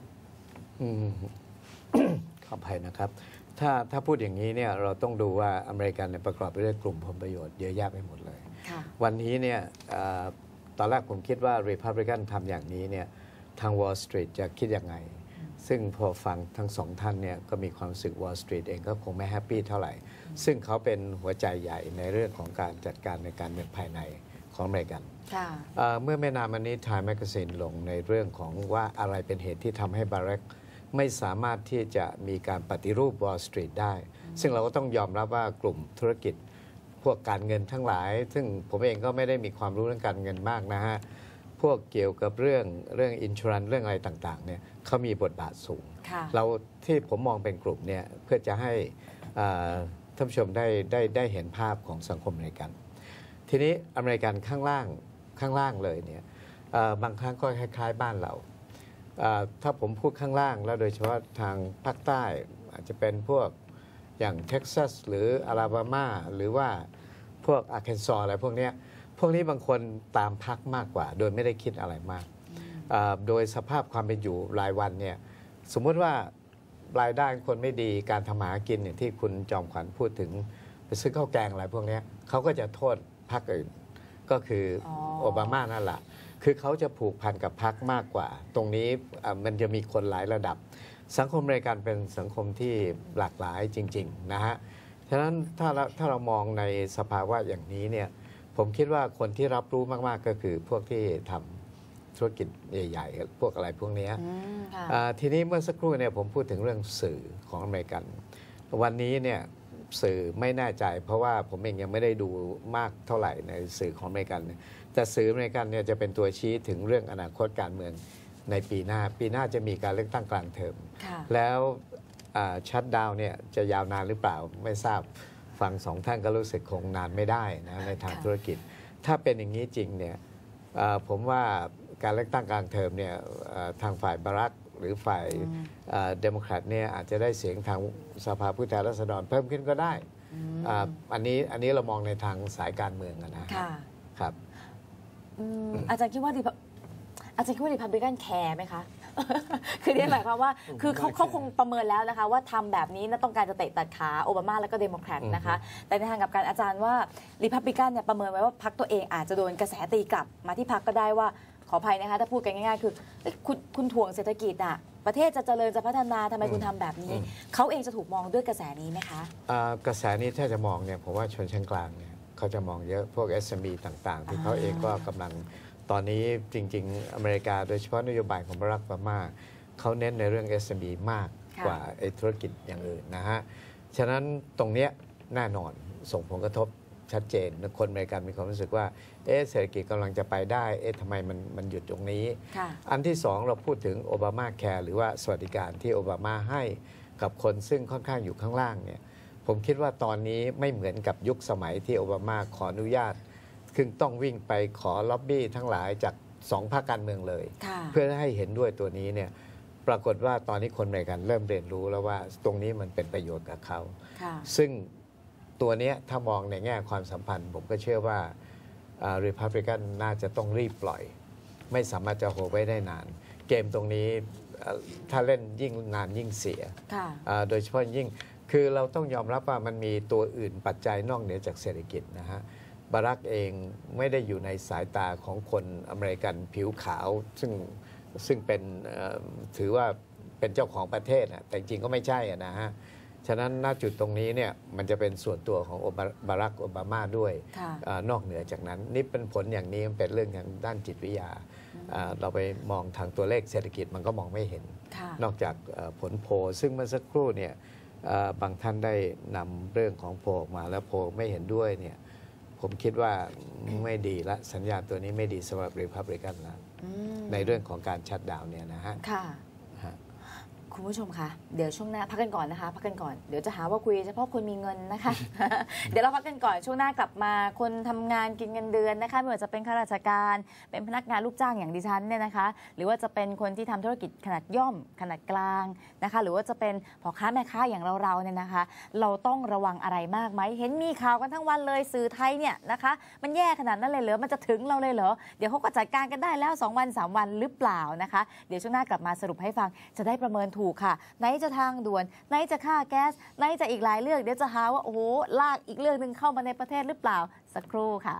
ขออภัยนะครับถ้าพูดอย่างนี้เนี่ยเราต้องดูว่าอเมริกันประกอบไปด้วยกลุ่มผลประโยชน์เยอะแยะไปหมดเลยวันนี้เนี่ยตอนแรกผมคิดว่า Republican ทำอย่างนี้เนี่ยทาง Wall Street จะคิดยังไงซึ่งพอฟังทั้งสองท่านเนี่ยก็มีความรู้สึก Wall Street เองก็คงไม่แฮปปี้เท่าไหร่ซึ่งเขาเป็นหัวใจใหญ่ในเรื่องของการจัดการในการเมืองภายในของอเมริกันเมื่อไม่นานมานี้ Time Magazine ลงในเรื่องของว่าอะไรเป็นเหตุที่ทำให้บารักไม่สามารถที่จะมีการปฏิรูป Wall Street ได้ซึ่งเราก็ต้องยอมรับว่ากลุ่มธุรกิจพวกการเงินทั้งหลายซึ่งผมเองก็ไม่ได้มีความรู้เรื่องการเงินมากนะฮะพวกเกี่ยวกับเรื่องอินชูรันเรื่องอะไรต่างๆเนี่ยเขามีบทบาทสูงเราที่ผมมองเป็นกลุ่มเนี่ยเพื่อจะให้ท่านผู้ชมได้เห็นภาพของสังคมอเมริกันทีนี้อเมริกันข้างล่างเลยเนี่ยบางครั้งก็คล้ายๆบ้านเราถ้าผมพูดข้างล่างแล้วโดยเฉพาะทางภาคใต้อาจจะเป็นพวกอย่างเท็กซัสหรืออลาบามาหรือว่าพวกอาร์เคนซออะไรพวกนี้บางคนตามพรรคมากกว่าโดยไม่ได้คิดอะไรมากโดยสภาพความเป็นอยู่รายวันเนี่ยสมมติว่ารายได้คนไม่ดีการทำมาหากินอย่างที่คุณจอมขวัญพูดถึงไปซื้อข้าวแกงอะไรพวกนี้เขาก็จะโทษพรรคอื่นก็คือโอบามานั่นแหละคือเขาจะผูกพันกับพรรคมากกว่าตรงนี้มันจะมีคนหลายระดับสังคมอเมริกันเป็นสังคมที่หลากหลายจริงๆนะฮะฉะนั้นถ้าเรามองในสภาวะอย่างนี้เนี่ยผมคิดว่าคนที่รับรู้มากๆก็คือพวกที่ทำธุรกิจใหญ่ๆพวกอะไรพวกนี้ทีนี้เมื่อสักครู่เนี่ยผมพูดถึงเรื่องสื่อของอเมริกันวันนี้เนี่ยสื่อไม่แน่ใจเพราะว่าผมเองยังไม่ได้ดูมากเท่าไหร่ในสื่อของอเมริกันแต่สื่ออเมริกันเนี่ยจะเป็นตัวชี้ถึงเรื่องอนาคตการเมืองในปีหน้าจะมีการเลือกตั้งกลางเทอมแล้วชัตดาวน์เนี่ยจะยาวนานหรือเปล่าไม่ทราบฟังสองท่านก็รู้สึกคงนานไม่ได้นะในทางธุรกิจถ้าเป็นอย่างนี้จริงเนี่ยผมว่าการเลือกตั้งกลางเทอมเนี่ยทางฝ่ายบารักหรือฝ่ายเดโมแครตเนี่ยอาจจะได้เสียงทางสภาผู้แทนราษฎรเพิ่มขึ้นก็ได้อันนี้เรามองในทางสายการเมืองนะครับอาจารย์คิดว่าริพับลิกันแคร์ไหมคะ คือที่หมายความว่าคือเขาคงประเมินแล้วนะคะว่าทำแบบนี้น่าต้องการจะเตะตัดขาโอบามาแล้วก็เดโมแครตนะคะแต่ในทางกับการอาจารย์ว่าริพับลิกันเนี่ยประเมินไว้ว่าพรรคตัวเองอาจจะโดนกระแสตีกลับมาที่พรรคก็ได้ว่าขออภัยนะคะถ้าพูดกันง่ายๆคือคุณถ่วงเศรษฐกิจอะประเทศจะเจริญจะพัฒนาทำไมคุณทำแบบนี้เขาเองจะถูกมองด้วยกระแสนี้ไหมคะกระแสนี้ถ้าจะมองเนี่ยผมว่าชนชั้นกลางเนี่ยเขาจะมองเยอะพวก SME ต่างๆที่เขาเองก็กำลังตอนนี้จริงๆอเมริกาโดยเฉพาะนโยบายของบารักโอบามาเขาเน้นในเรื่อง SME มากกว่าธุรกิจอย่างอื่นนะฮะฉะนั้นตรงนี้แน่นอนส่งผลกระทบชัดเจนคนอเมริกันมีความรู้สึกว่าเศรษฐกิจกำลังจะไปได้ทำไมมันหยุดตรงนี้อันที่สองเราพูดถึงโอบามาแคร์หรือว่าสวัสดิการที่โอบามาให้กับคนซึ่งค่อนข้างอยู่ข้างล่างเนี่ยผมคิดว่าตอนนี้ไม่เหมือนกับยุคสมัยที่โอบามาขออนุญาตคือต้องวิ่งไปขอล็อบบี้ทั้งหลายจาก2 พรรคการเมืองเลยเพื่อให้เห็นด้วยตัวนี้เนี่ยปรากฏว่าตอนนี้คนอเมริกันเริ่มเรียนรู้แล้วว่าตรงนี้มันเป็นประโยชน์กับเขาซึ่งตัวนี้ถ้ามองในแง่ความสัมพันธ์ผมก็เชื่อว่าRepublican น่าจะต้องรีบปล่อยไม่สามารถจะโฮไว้ได้นานเกมตรงนี้ถ้าเล่นยิ่งนานยิ่งเสียโดยเฉพาะยิ่งคือเราต้องยอมรับว่ามันมีตัวอื่นปัจจัยนอกเหนือจากเศรษฐกิจนะฮะบารักเองไม่ได้อยู่ในสายตาของคนอเมริกันผิวขาวซึ่งเป็นถือว่าเป็นเจ้าของประเทศแต่จริงก็ไม่ใช่นะฮะฉะนั้นณจุดตรงนี้เนี่ยมันจะเป็นส่วนตัวของบารักโอบามาด้วยนอกเหนือจากนั้นนี่เป็นผลอย่างนี้มันเป็นเรื่องทางด้านจิตวิทยาเราไปมองทางตัวเลขเศรษฐกิจมันก็มองไม่เห็นนอกจากผลโพลซึ่งเมื่อสักครู่เนี่ยบางท่านได้นำเรื่องของโพลออกมาแล้วโพลไม่เห็นด้วยเนี่ยผมคิดว่าไม่ดีละสัญญาณตัวนี้ไม่ดีสำหรับรีพับลิกันแล้วในเรื่องของการชัตดาวน์เนี่ยนะฮะคุณผู้ชมคะเดี๋ยวช่วงหน้าพักกันก่อนนะคะพักกันก่อนเดี๋ยวจะหาว่าคุยเฉพาะคนมีเงินนะคะ เดี๋ยวเราพักกันก่อนช่วงหน้ากลับมาคนทำงานกินเงินเดือนนะคะไม่ว่าจะเป็นข้าราชการเป็นพนักงานลูกจ้างอย่างดิฉันเนี่ยนะคะหรือว่าจะเป็นคนที่ทำธุรกิจขนาดย่อมขนาดกลางนะคะหรือว่าจะเป็นพ่อค้าแม่ค้าอย่างเราเนี่ยนะคะเราต้องระวังอะไรมากไหมเห็นมีข่าวกันทั้งวันเลยสื่อไทยเนี่ยนะคะมันแย่ขนาดนั้นเลยเหรอมันจะถึงเราเลยเหรอเดี๋ยวเขาก็จัดการกันได้แล้ว2 วัน 3 วันหรือเปล่านะคะเดี๋ยวช่วงหน้ากลับมาสรุปให้ฟังจะได้ประเมินถูกค่ะไหนจะทางด่วนไหนจะค่าแก๊สไหนจะอีกหลายเรื่องเดี๋ยวจะหาว่าโอ้โหลากอีกเรื่องนึงเข้ามาในประเทศหรือเปล่าสักครู่ค่ะ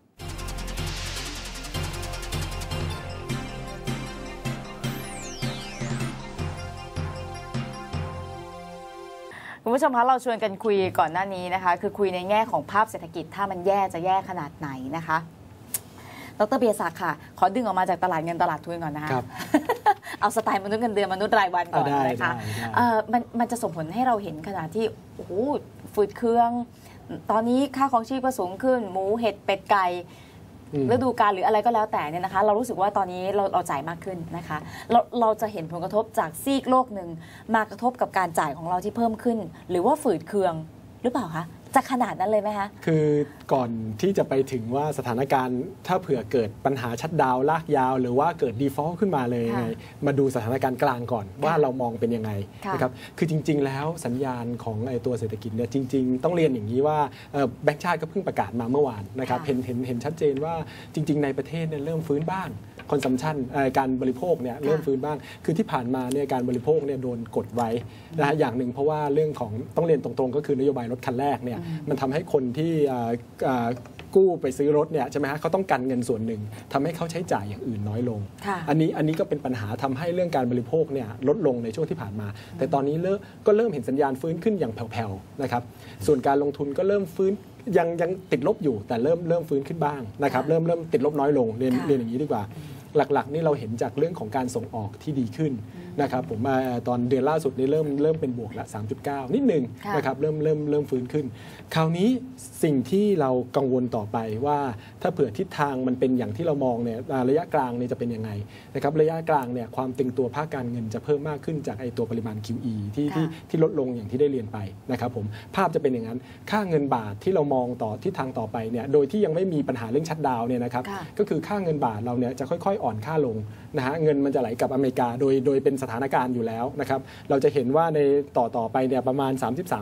คุณผู้ชมคะเราชวนกันคุยก่อนหน้านี้นะคะคือคุยในแง่ของภาพเศรษฐกิจถ้ามันแย่จะแย่ขนาดไหนนะคะดร.เบียร์ศักดิ์ค่ะขอดึงออกมาจากตลาดเงินตลาดทุนก่อนนะคะเอาสไตล์มนุษย์เงินเดือนมนุษย์รายวันก่อนนะคะมันจะส่งผลให้เราเห็นขนาดที่โอ้โหฝืดเคืองตอนนี้ค่าของชีพก็สูงขึ้นหมูเห็ดเป็ดไก่ฤดูกาลหรืออะไรก็แล้วแต่เนี่ยนะคะเรารู้สึกว่าตอนนี้เราจ่ายมากขึ้นนะคะเราจะเห็นผลกระทบจากซีกโลกหนึ่งมากระทบกับการจ่ายของเราที่เพิ่มขึ้นหรือว่าฝืดเคืองหรือเปล่าคะจะขนาดนั้นเลยไหมคะคือก่อนที่จะไปถึงว่าสถานการณ์ถ้าเผื่อเกิดปัญหาชัตดาวน์ลากยาวหรือว่าเกิด default ขึ้นมาเลยมาดูสถานการณ์กลางก่อนว่าเรามองเป็นยังไงนะครับคือจริงๆแล้วสัญญาณของไอ้ตัวเศรษฐกิจเนี่ยจริงๆต้องเรียนอย่างนี้ว่าแบงก์ชาติก็เพิ่งประกาศมาเมื่อวานนะครับเห็นชัดเจนว่าจริงๆในประเทศเนี่ยเริ่มฟื้นบ้างคอนซัมชันการบริโภคเนี่ยเริ่มฟื้นบ้างคือที่ผ่านมาเนี่ยการบริโภคเนี่ยโดนกดไว้นะฮะอย่างหนึ่งเพราะว่าเรื่องของต้องเรียนตรงๆก็คือนโยบายรถคันแรกเนี่ยมันทำให้คนที่กู้ไปซื้อรถเนี่ยใช่ไหมฮะเขาต้องกันเงินส่วนหนึ่งทำให้เขาใช้จ่ายอย่างอื่นน้อยลงอันนี้ก็เป็นปัญหาทำให้เรื่องการบริโภคเนี่ยลดลงในช่วงที่ผ่านมาแต่ตอนนี้ก็เริ่มเห็นสัญญาณฟื้นขึ้นอย่างแผ่วๆนะครับส่วนการลงทุนก็เริ่มฟื้นยังติดลบอยู่แต่เริ่มฟื้นขึ้นบ้างนะครับเริ่มติดลบน้อยลงเรียนอย่างนี้ดีกว่าหลักๆนี่เราเห็นจากเรื่องของการส่งออกที่ดีขึ้นนะครับผมตอนเดือนล่าสุดนี่เริ่มเป็นบวกละ 3.9 นิดนึงนะครับเริ่มฟื้นขึ้นคราวนี้สิ่งที่เรากังวลต่อไปว่าถ้าเผื่อทิศทางมันเป็นอย่างที่เรามองเนี่ยระยะกลางเนี่ยจะเป็นยังไงนะครับระยะกลางเนี่ยความตึงตัวภาคการเงินจะเพิ่มมากขึ้นจากไอตัวปริมาณ QE ที่ลดลงอย่างที่ได้เรียนไปนะครับผมภาพจะเป็นอย่างนั้นค่าเงินบาทที่เรามองต่อทิศทางต่อไปเนี่ยโดยที่ยังไม่มีปัญหาเรื่องชัตดาวน์เนี่ยนะครับก็คือค่าเงินบาทเราเนี่ยจะค่อยๆอ่อนค่าลงนะฮะเงินมันจะไหลกลับอเมริกาโดยเป็นสถานการณ์อยู่แล้วนะครับเราจะเห็นว่าในต่อไปเนี่ยประมาณ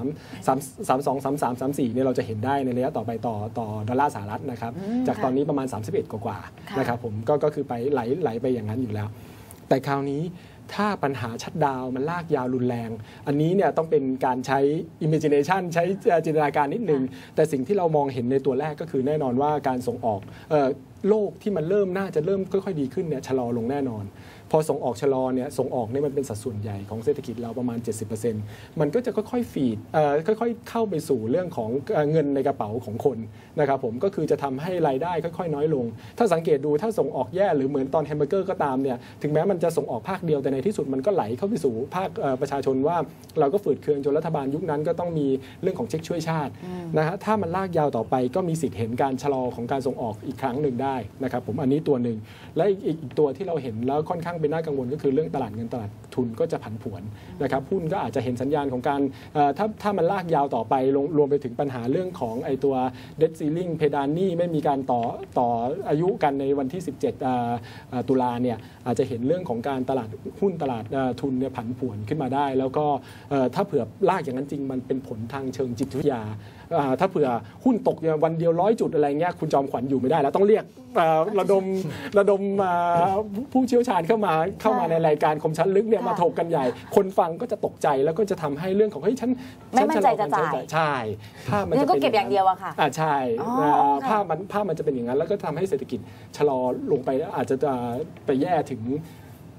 32 33 34เนี่ยเราจะเห็นได้ในระยะต่อไปต่อดอลลาร์สหรัฐนะครับจากตอนนี้ประมาณ31กว่านะครับผมก็คือไปไหลไปอย่างนั้นอยู่แล้วแต่คราวนี้ถ้าปัญหาชัตดาวน์มันลากยาวรุนแรงอันนี้เนี่ยต้องเป็นการใช้ imagination ใช้จินตนาการนิดนึงแต่สิ่งที่เรามองเห็นในตัวแรกก็คือแน่นอนว่าการส่งออกโลกที่มันน่าจะเริ่มค่อยๆดีขึ้นเนี่ยชะลอลงแน่นอนพอส่งออกชะลอเนี่ยส่งออกเนี่ยมันเป็นสัดส่วนใหญ่ของเศรษฐกิจเราประมาณ 70% มันก็จะค่อยๆฟีดค่อยๆเข้าไปสู่เรื่องของเงินในกระเป๋าของคนนะครับผมก็คือจะทำให้รายได้ค่อยๆน้อยลงถ้าสังเกตดูถ้าส่งออกแย่หรือเหมือนตอนแฮมเบอร์เกอร์ก็ตามเนี่ยถึงแม้มันจะส่งออกภาคเดียวแต่ในที่สุดมันก็ไหลเข้าไปสู่ภาคประชาชนว่าเราก็ฝืดเคืองจนรัฐบาลยุคนั้นก็ต้องมีเรื่องของเช็คช่วยชาตินะฮะถ้ามันลากยาวต่อไปก็มีสิทธิ์เห็นการชะลอของการส่งออกอีกครั้งหนึ่งได้นะครับผมอันนี้ตัวหนึ่งและอีกตัวที่เราเห็นแล้วค่อนข้างเป็นน่ากังวลก็คือเรื่องตลาดเงินตลาดทุนก็จะผันผวนนะครับหุ้นก็อาจจะเห็นสัญญาณของการถ้ามันลากยาวต่อไปรวมไปถึงปัญหาเรื่องของไอตัว debt ceiling เพดานหนี้ไม่มีการต่ออายุกันในวันที่17ตุลาเนี่ยอาจจะเห็นเรื่องของการตลาดหุ้นตลาดทุนเนี่ยผันผวนขึ้นมาได้แล้วก็ถ้าเผื่อลากอย่างนั้นจริงมันเป็นผลทางเชิงจิตวิทยาถ้าเผื่อหุ้นตกวันเดียว100 จุดอะไรเงี้ยคุณจอมขวัญอยู่ไม่ได้แล้วต้องเรียกระดมผู้เชี่ยวชาญเข้ามาในรายการคมชั้นลึกเนี่ยมาถกกันใหญ่คนฟังก็จะตกใจแล้วก็จะทำให้เรื่องของเฮ้ยฉันไม่มั่นใจจะจ่ายใช่ภาพมันจะก็เก็บอย่างเดียวอะค่ะใช่ภาพมันจะเป็นอย่างนั้นแล้วก็ทำให้เศรษฐกิจชะลอลงไปอาจจะไปแย่ถึง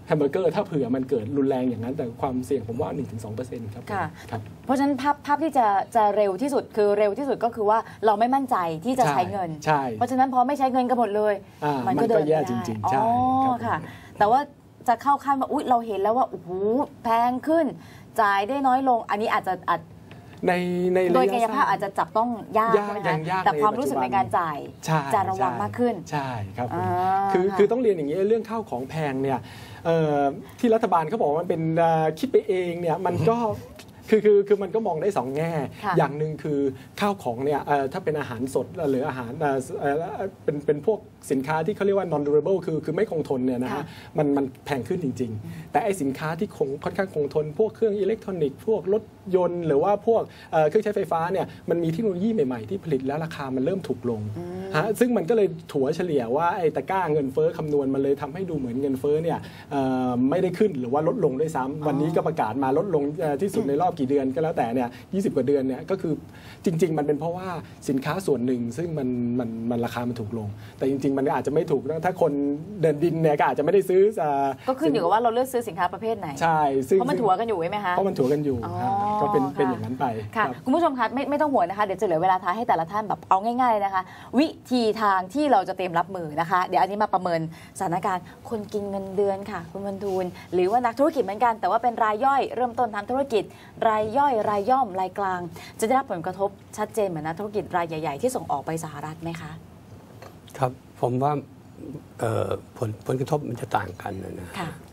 แฮมเบอร์เกอร์ถ้าเผื่อมันเกิดรุนแรงอย่างนั้นแต่ความเสี่ยงผมว่า 1-2% ครับค่ะครับเพราะฉะนั้นภาพที่จะเร็วที่สุดคือเร็วที่สุดก็คือว่าเราไม่มั่นใจที่จะใช้เงินใช่เพราะฉะนั้นพอไม่ใช้เงินกันหมดเลยมันก็แย่จริงๆใช่อ๋อครับค่ะ แต่ว่าจะเข้าขั้นว่าอุ๊ยเราเห็นแล้วว่าโอ้โหแพงขึ้นจ่ายได้น้อยลงอันนี้อาจจะในโดยกายภาพอาจจะจับต้องยากใช่ไหมคะแต่ความรู้สึกในการจ่ายจะระวังมากขึ้นใช่ครับคือต้องเรียนอย่างนี้เรื่องข้าวของแพงเนี่ยที่รัฐบาลเขาบอกว่ามันเป็นคิดไปเองเนี่ยมันก็คือมันก็มองได้2แง่ อย่างหนึ่งคือข้าวของเนี่ยถ้าเป็นอาหารสดหรืออาหารเป็นพวกสินค้าที่เขาเรียกว่า non durable คือไม่คงทนเนี่ยนะฮะมันแพงขึ้นจริงๆแต่ไอสินค้าที่ค่อนข้างคงทนพวกเครื่องอิเล็กทรอนิกส์พวกรถยนต์หรือว่าพวกเครื่องใช้ไฟฟ้าเนี่ยมันมีเทคโนโลยีใหม่ๆที่ผลิตแล้วราคามันเริ่มถูกลงซึ่งมันก็เลยถัวเฉลี่ยว่าไอ้ตะกร้าเงินเฟ้อคำนวณมันเลยทำให้ดูเหมือนเงินเฟ้อเนี่ยไม่ได้ขึ้นหรือว่าลดลงด้วยซ้ำวันนี้ก็ประกาศมาลดลงที่สุดในรอบกี่เดือนก็แล้วแต่เนี่ย20 กว่าเดือนเนี่ยก็คือจริงๆมันเป็นเพราะว่าสินค้าส่วนหนึ่งซึ่งมันราคามันถูกลงแต่จริงๆมันอาจจะไม่ถูกถ้าคนเดินดินเนี่ยก็อาจจะไม่ได้ซื้อก็ขึ้นอยู่กับว่าเราเลือกซื้อสินค้าประเภทไหนใช่ซึ่งเพราะมันถัวกันอยู่ใช่ไหมคะเพราะมันถัวกันอยู่ก็เป็นอย่างนั้นไปค่ะคุณผู้ชมคะไม่ต้องห่วงนะคะเดี๋ยวจะเหลือเวลาท้ายให้แต่ละท่านแบบเอาง่ายๆเลยนะคะวิธีทางที่เราจะเตรียมรับมือนะคะเดี๋ยวอันนี้มาประเมินสถานการณ์คนกินเงินเดือนค่ะคุณบรรทูลหรือว่านักธุรกิจเหมือนกันแต่ว่าเป็นรายย่อยเริ่มต้นทำธุรกิจรายย่อยรายย่อมรายกลางจะได้รับผลกระทบชัดเจนเหมือนนักธุรกิจรายใหญ่ๆที่ส่งออกไปสหรัฐไหมคะครับผมว่าผลกระทบมันจะต่างกันนะ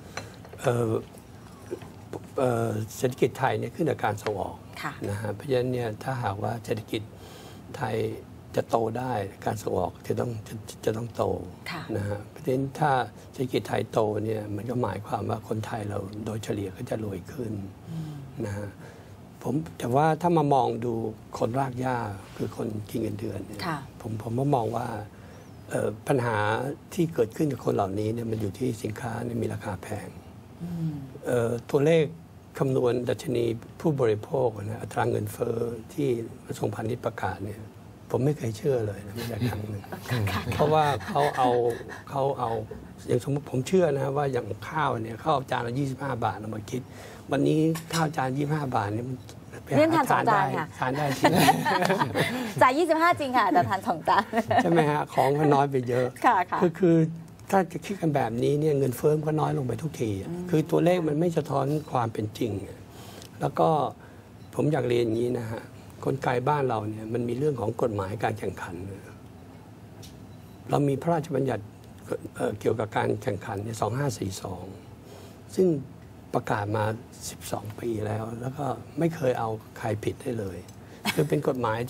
เศรษฐกิจไทยเนี่ยขึ้นกับการส่งออกนะฮะเพราะฉะนั้นเนี่ยถ้าหากว่าเศรษฐกิจไทยจะโตได้การส่งออกจะต้องโตนะฮะเพราะฉะนั้นถ้าเศรษฐกิจไทยโตเนี่ยมันก็หมายความว่าคนไทยเราโดยเฉลี่ยก็จะรวยขึ้นนะฮะแต่ว่าถ้ามามองดูคนรากหญ้าคือคนกินเงินเดือนผมก็มองว่าปัญหาที่เกิดขึ้นกับคนเหล่านี้เนี่ยมันอยู่ที่สินค้าเนี่ยมีราคาแพงตัวเลขคำนวณดัชนีผู้บริโภคนะอัตราเงินเฟ้อที่กระทรวงพาณิชย์ประกาศเนี่ยผมไม่เคยเชื่อเลยนะไม่ได้ครั้งหนึ่งเพราะว่าเขาเอาอย่างสมมติผมเชื่อนะว่าอย่างข้าวเนี่ยเขาเอาจานละ25 บาทเรามาคิดวันนี้ข้าวจาน25 บาทเนี่ยเล่นทาน2 จานค่ะทานได้จริงจ่าย25จริงค่ะแต่ทาน2 จานใช่ไหมฮะของมันน้อยไปเยอะคือถ้าจะคิดกันแบบนี้เนี่ยเงินเฟ้อก็น้อยลงไปทุกทีคือตัวเลขมันไม่สะท้อนความเป็นจริงแล้วก็ผมอยากเรียนอย่างนี้นะฮะกลไกบ้านเราเนี่ยมันมีเรื่องของกฎหมายการแข่งขันเรามีพระราชบัญญัติเกี่ยวกับการแข่งขันเนี่ย2542ซึ่งประกาศมา12 ปีแล้วก็ไม่เคยเอาใครผิดได้เลยคือเป็นกฎหมาย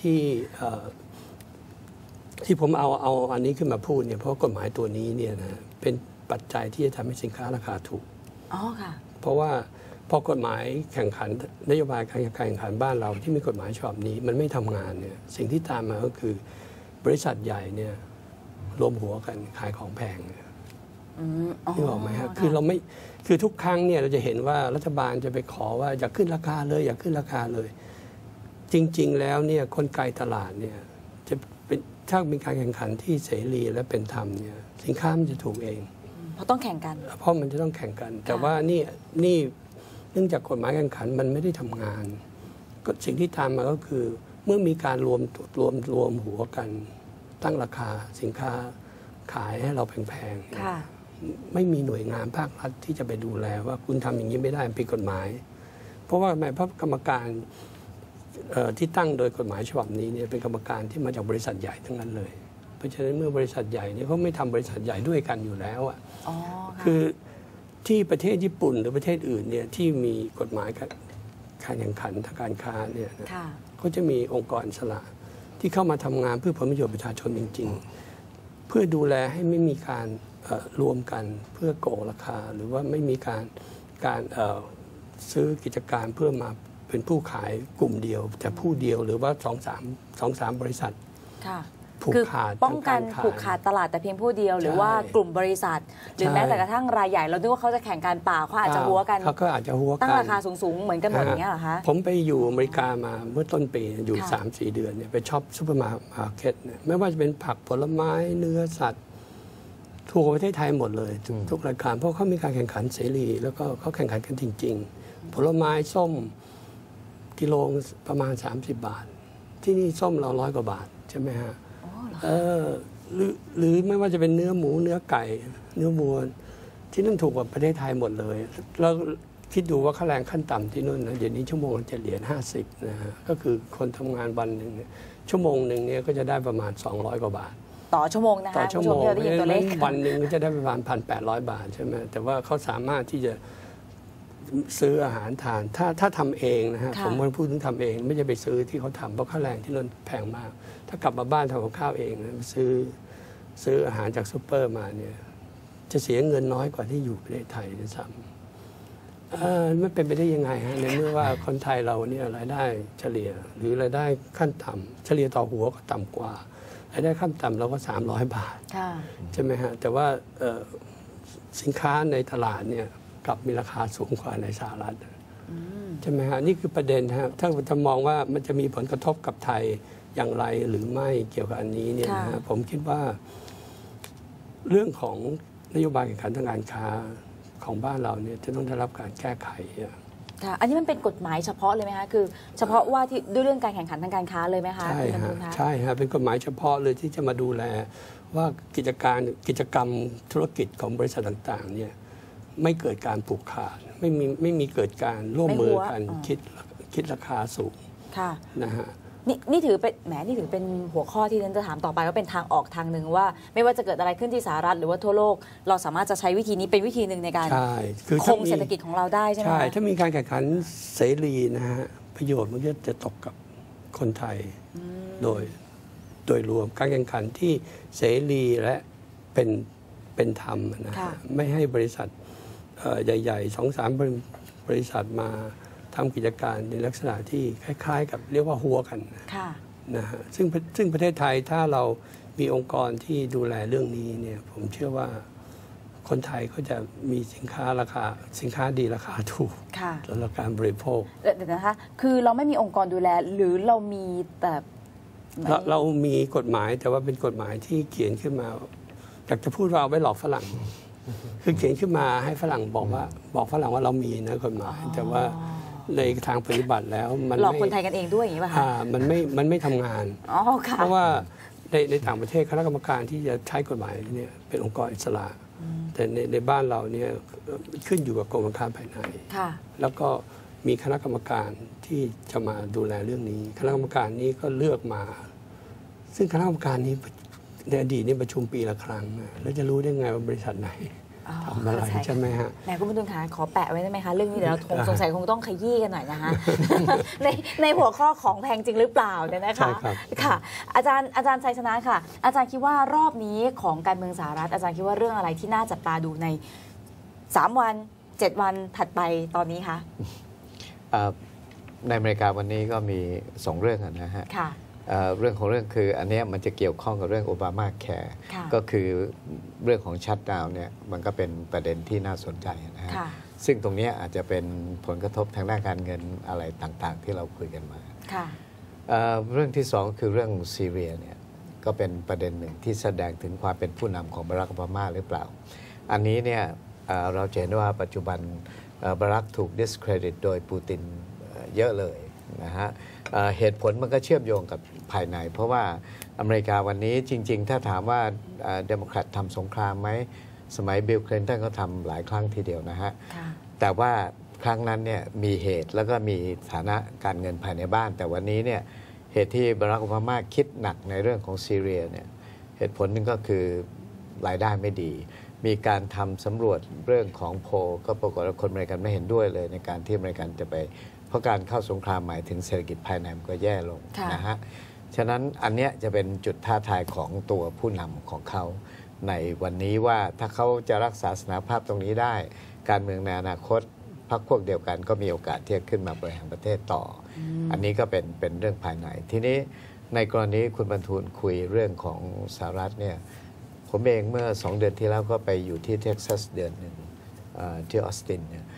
ที่ผมเอาอันนี้ขึ้นมาพูดเนี่ยเพราะกฎหมายตัวนี้เนี่ยนะเป็นปัจจัยที่จะทำให้สินค้าราคาถูกค่ะเพราะว่าพอกฎหมายแข่งขันนโยบายการแข่งขันบ้านเราที่มีกฎหมายฉบับนี้มันไม่ทำงานเนี่ยสิ่งที่ตามมาก็คือบริษัทใหญ่เนี่ยรวมหัวกันขายของแพงนี่บอกไหมครับคือเราไม่คือทุกครั้งเนี่ยเราจะเห็นว่ารัฐบาลจะไปขอว่าอย่าขึ้นราคาเลยอย่าขึ้นราคาเลยจริงๆแล้วเนี่ยกลไกตลาดเนี่ยจะเป็นถ้ามีการแข่งขันที่เสรีและเป็นธรรมเนี่ยสินค้ามันจะถูกเองเพราะต้องแข่งกันเพราะมันจะต้องแข่งกันแต่ว่านี่เนื่องจากกฎหมายแข่งขันมันไม่ได้ทำงานก็สิ่งที่ตามมาก็คือเมื่อมีการรวมหัวกันตั้งราคาสินค้าขายให้เราแพงๆไม่มีหน่วยงานภาครัฐที่จะไปดูแลว่าคุณทำอย่างนี้ไม่ได้ผิดกฎหมายเพราะว่าหมายเพราะกรรมการที่ตั้งโดยกฎหมายฉบับนี้เนี่ยเป็นกรรมการที่มาจากบริษัทใหญ่ทั้งนั้นเลยเพราะฉะนั้นเมื่อบริษัทใหญ่เนี่ยเขาไม่ทำบริษัทใหญ่ด้วยกันอยู่แล้วอ่ะคือที่ประเทศญี่ปุ่นหรือประเทศอื่นเนี่ยที่มีกฎหมายการแข่งขันทางการค้าเนี่ยก็จะมีองค์กรอิสระที่เข้ามาทำงานเพื่อผลประโยชน์ประชาชนจริงๆเพื่อดูแลให้ไม่มีการรวมกันเพื่อโกงราคาหรือว่าไม่มีการซื้อกิจการเพื่อมาเป็นผู้ขายกลุ่มเดียวแต่ผู้เดียวหรือว่า2-3 บริษัทผูกขาดป้องกันผูกขาดตลาดแต่เพียงผู้เดียวหรือว่ากลุ่มบริษัทหรือแม้แต่กระทั่งรายใหญ่เราคิดว่าเขาจะแข่งกันเปล่าเขาอาจจะหัวกันเขาก็อาจจะหัวกันตั้งราคาสูงๆเหมือนกันหมดอย่างเงี้ยเหรอคะผมไปอยู่อเมริกามาเมื่อต้นปีอยู่ 3-4 เดือนเนี่ยไปช็อปซุปเปอร์มาร์เก็ตไม่ว่าจะเป็นผักผลไม้เนื้อสัตว์ถูกกว่าประเทศไทยหมดเลยทุกรายการเพราะเขามีการแข่งขันเสรีแล้วก็เขาแข่งขันกันจริงๆผลไม้ส้มกิโลประมาณ30 บาทที่นี่ส้มเรา100 กว่าบาทใช่ไหมฮะหรือไม่ว่าจะเป็นเนื้อหมูเนื้อไก่เนื้อวัวที่นั่นถูกกว่าประเทศไทยหมดเลยแล้วคิดดูว่าค่าแรงขั้นต่ำที่นู่นนะเดี๋ยวนี้ชั่วโมง$7.50นะฮะก็คือคนทำงานวันหนึ่งชั่วโมงหนึ่งเนี่ยก็จะได้ประมาณ200 กว่าบาทต่อชั่วโมงนะคะต่อชั่วโมงได้ยินตัวเลขวันหนึ่งก็จะได้ประมาณ1,800 บาทใช่ไหมแต่ว่าเขาสามารถที่จะซื้ออาหารทานถ้าทำเองนะฮะผมพูดถึงทำเองไม่จะไปซื้อที่เขาทำเพราะค่าแรงที่นั่นแพงมากถ้ากลับมาบ้านทำกับข้าวเองนะซื้ออาหารจากซูเปอร์มาเนี่ยจะเสียเงินน้อยกว่าที่อยู่ประเทศไทยด้วยซ้ำไม่เป็นไปได้ยังไงฮะในเมื่อว่าคนไทยเราเนี่ยรายได้เฉลี่ยหรือรายได้ขั้นต่ำเฉลี่ยต่อหัวก็ต่ำกว่ารายได้ขั้นต่ำเราก็300 บาทใช่ไหมฮะแต่ว่าสินค้าในตลาดเนี่ยกลับมีราคาสูงกว่าในสหรัฐใช่ไหมฮะนี่คือประเด็นฮะถ้าจะมองว่ามันจะมีผลกระทบกับไทยอย่างไรหรือไม่เกี่ยวกับอันนี้เนี่ยนะฮะผมคิดว่าเรื่องของนโยบายแข่งขันทางการค้าของบ้านเราเนี่ยจะต้องได้รับการแก้ไขค่ะอันนี้มันเป็นกฎหมายเฉพาะเลยไหมคะคือเฉพาะว่าที่ด้วยเรื่องการแข่งขันทางการค้าเลยไหมคะใช่ฮะใช่ฮะเป็นกฎหมายเฉพาะเลยที่จะมาดูแลว่ากิจกรรมธุรกิจของบริษัทต่างๆเนี่ยไม่เกิดการผูกขาดไม่มีเกิดการร่วมมือกันคิดราคาสูงนะฮะนี่ถือเป็นนี่ถือเป็นหัวข้อที่ฉันจะถามต่อไปว่าเป็นทางออกทางหนึ่งว่าไม่ว่าจะเกิดอะไรขึ้นที่สหรัฐหรือว่าทั่วโลกเราสามารถจะใช้วิธีนี้เป็นวิธีหนึ่งในการคงเศรษฐกิจของเราได้ใช่ไหมใช่ถ้ามีการแข่งขันเสรีนะฮะประโยชน์มันจะตกกับคนไทยโดยรวมการแข่งขันที่เสรีและเป็นธรรมนะฮะไม่ให้บริษัทใหญ่ๆ 2-3 บริษัทมาทำกิจการในลักษณะที่คล้ายๆกับเรียกว่าหัวกันนะฮะซึ่งประเทศไทยถ้าเรามีองค์กรที่ดูแลเรื่องนี้เนี่ยผมเชื่อว่าคนไทยก็จะมีสินค้าดีราคาถูกสำหรับการบริโภคเดี๋ยวนะคะคือเราไม่มีองค์กรดูแลหรือเรามีแต่เรามีกฎหมายแต่ว่าเป็นกฎหมายที่เขียนขึ้นมาอยากจะพูดว่าเอาไว้หลอกฝรั่งคือเขียนขึ้นมาให้ฝรั่งบอกฝรั่งว่าเรามีนะกฎหมายแต่ว่าในทางปฏิบัติแล้วมันหลอกคนไทยกันเองด้วยอย่างนี้ป่ะคะมันไม่ทำงานเพราะว่าในต่างประเทศคณะกรรมการที่จะใช้กฎหมายเนี่ยเป็นองค์กรอิสระแต่ในบ้านเราเนี่ยขึ้นอยู่กับกรมการค้าภายในแล้วก็มีคณะกรรมการที่จะมาดูแลเรื่องนี้คณะกรรมการนี้ก็เลือกมาซึ่งคณะกรรมการนี้ในอดีตนี่ประชุมปีละครั้งแล้วจะรู้ได้ไงว่าบริษัทไหนทำอะไรใช่ไหมฮะแหมคุณผู้ชมคะขอแปะไว้ได้ไหมคะเรื่องนี้เดี๋ยวเราสงสัยคงต้องขยี้กันหน่อยนะคะในหัวข้อของแพงจริงหรือเปล่าเนี่ยนะคะค่ะอาจารย์ชัยชนะค่ะอาจารย์คิดว่ารอบนี้ของการเมืองสหรัฐอาจารย์คิดว่าเรื่องอะไรที่น่าจับตาดูใน3 วัน7 วันถัดไปตอนนี้คะในอเมริกาวันนี้ก็มี2 เรื่องนะฮะเรื่องของเรื่องคืออันนี้มันจะเกี่ยวข้องกับเรื่องโอบามาแคร์ก็คือเรื่องของชัตดาวน์เนี่ยมันก็เป็นประเด็นที่น่าสนใจนะฮะซึ่งตรงนี้อาจจะเป็นผลกระทบทางด้านการเงินอะไรต่างๆที่เราคุยกันมาเรื่องที่2คือเรื่องซีเรียเนี่ยก็เป็นประเด็นหนึ่งที่แสดงถึงความเป็นผู้นำของบารัก โอบามาหรือเปล่าอันนี้เนี่ยเราเห็นว่าปัจจุบันบารักถูก discredit โดยปูตินเยอะเลยนะฮะเหตุผลมันก็เชื่อมโยงกับภายในเพราะว่าอเมริกาวันนี้จริงๆถ้าถามว่าเดโมแครตทำสงครามไหมสมัยบิล คลินตันก็ทำหลายครั้งทีเดียวนะฮะแต่ว่าครั้งนั้นเนี่ยมีเหตุแล้วก็มีฐานะการเงินภายในบ้านแต่วันนี้เนี่ยเหตุที่บารัก โอบามาคิดหนักในเรื่องของซีเรียเนี่ยเหตุผลหนึ่งก็คือรายได้ไม่ดีมีการทำสำรวจเรื่องของโพลก็ปรากฏว่าคนอเมริกันไม่เห็นด้วยเลยในการที่อเมริกันจะไปเพราะการเข้าสงครามหมายถึงเศรษฐกิจภายในมันก็แย่ลงนะฮะฉะนั้นอันเนี้ยจะเป็นจุดท้าทายของตัวผู้นำของเขาในวันนี้ว่าถ้าเขาจะรักษาสถานภาพตรงนี้ได้การเมืองในอนาคตพรรคพวกเดียวกันก็มีโอกาสที่จะขึ้นมาบริหารประเทศต่ออันนี้ก็เป็นเรื่องภายในทีนี้ในกรณีคุณบรรทูลคุยเรื่องของสหรัฐเนี่ยผมเองเมื่อ2 เดือนที่แล้วก็ไปอยู่ที่เท็กซัสเดือนหนึ่งที่ออสตินเนี่ย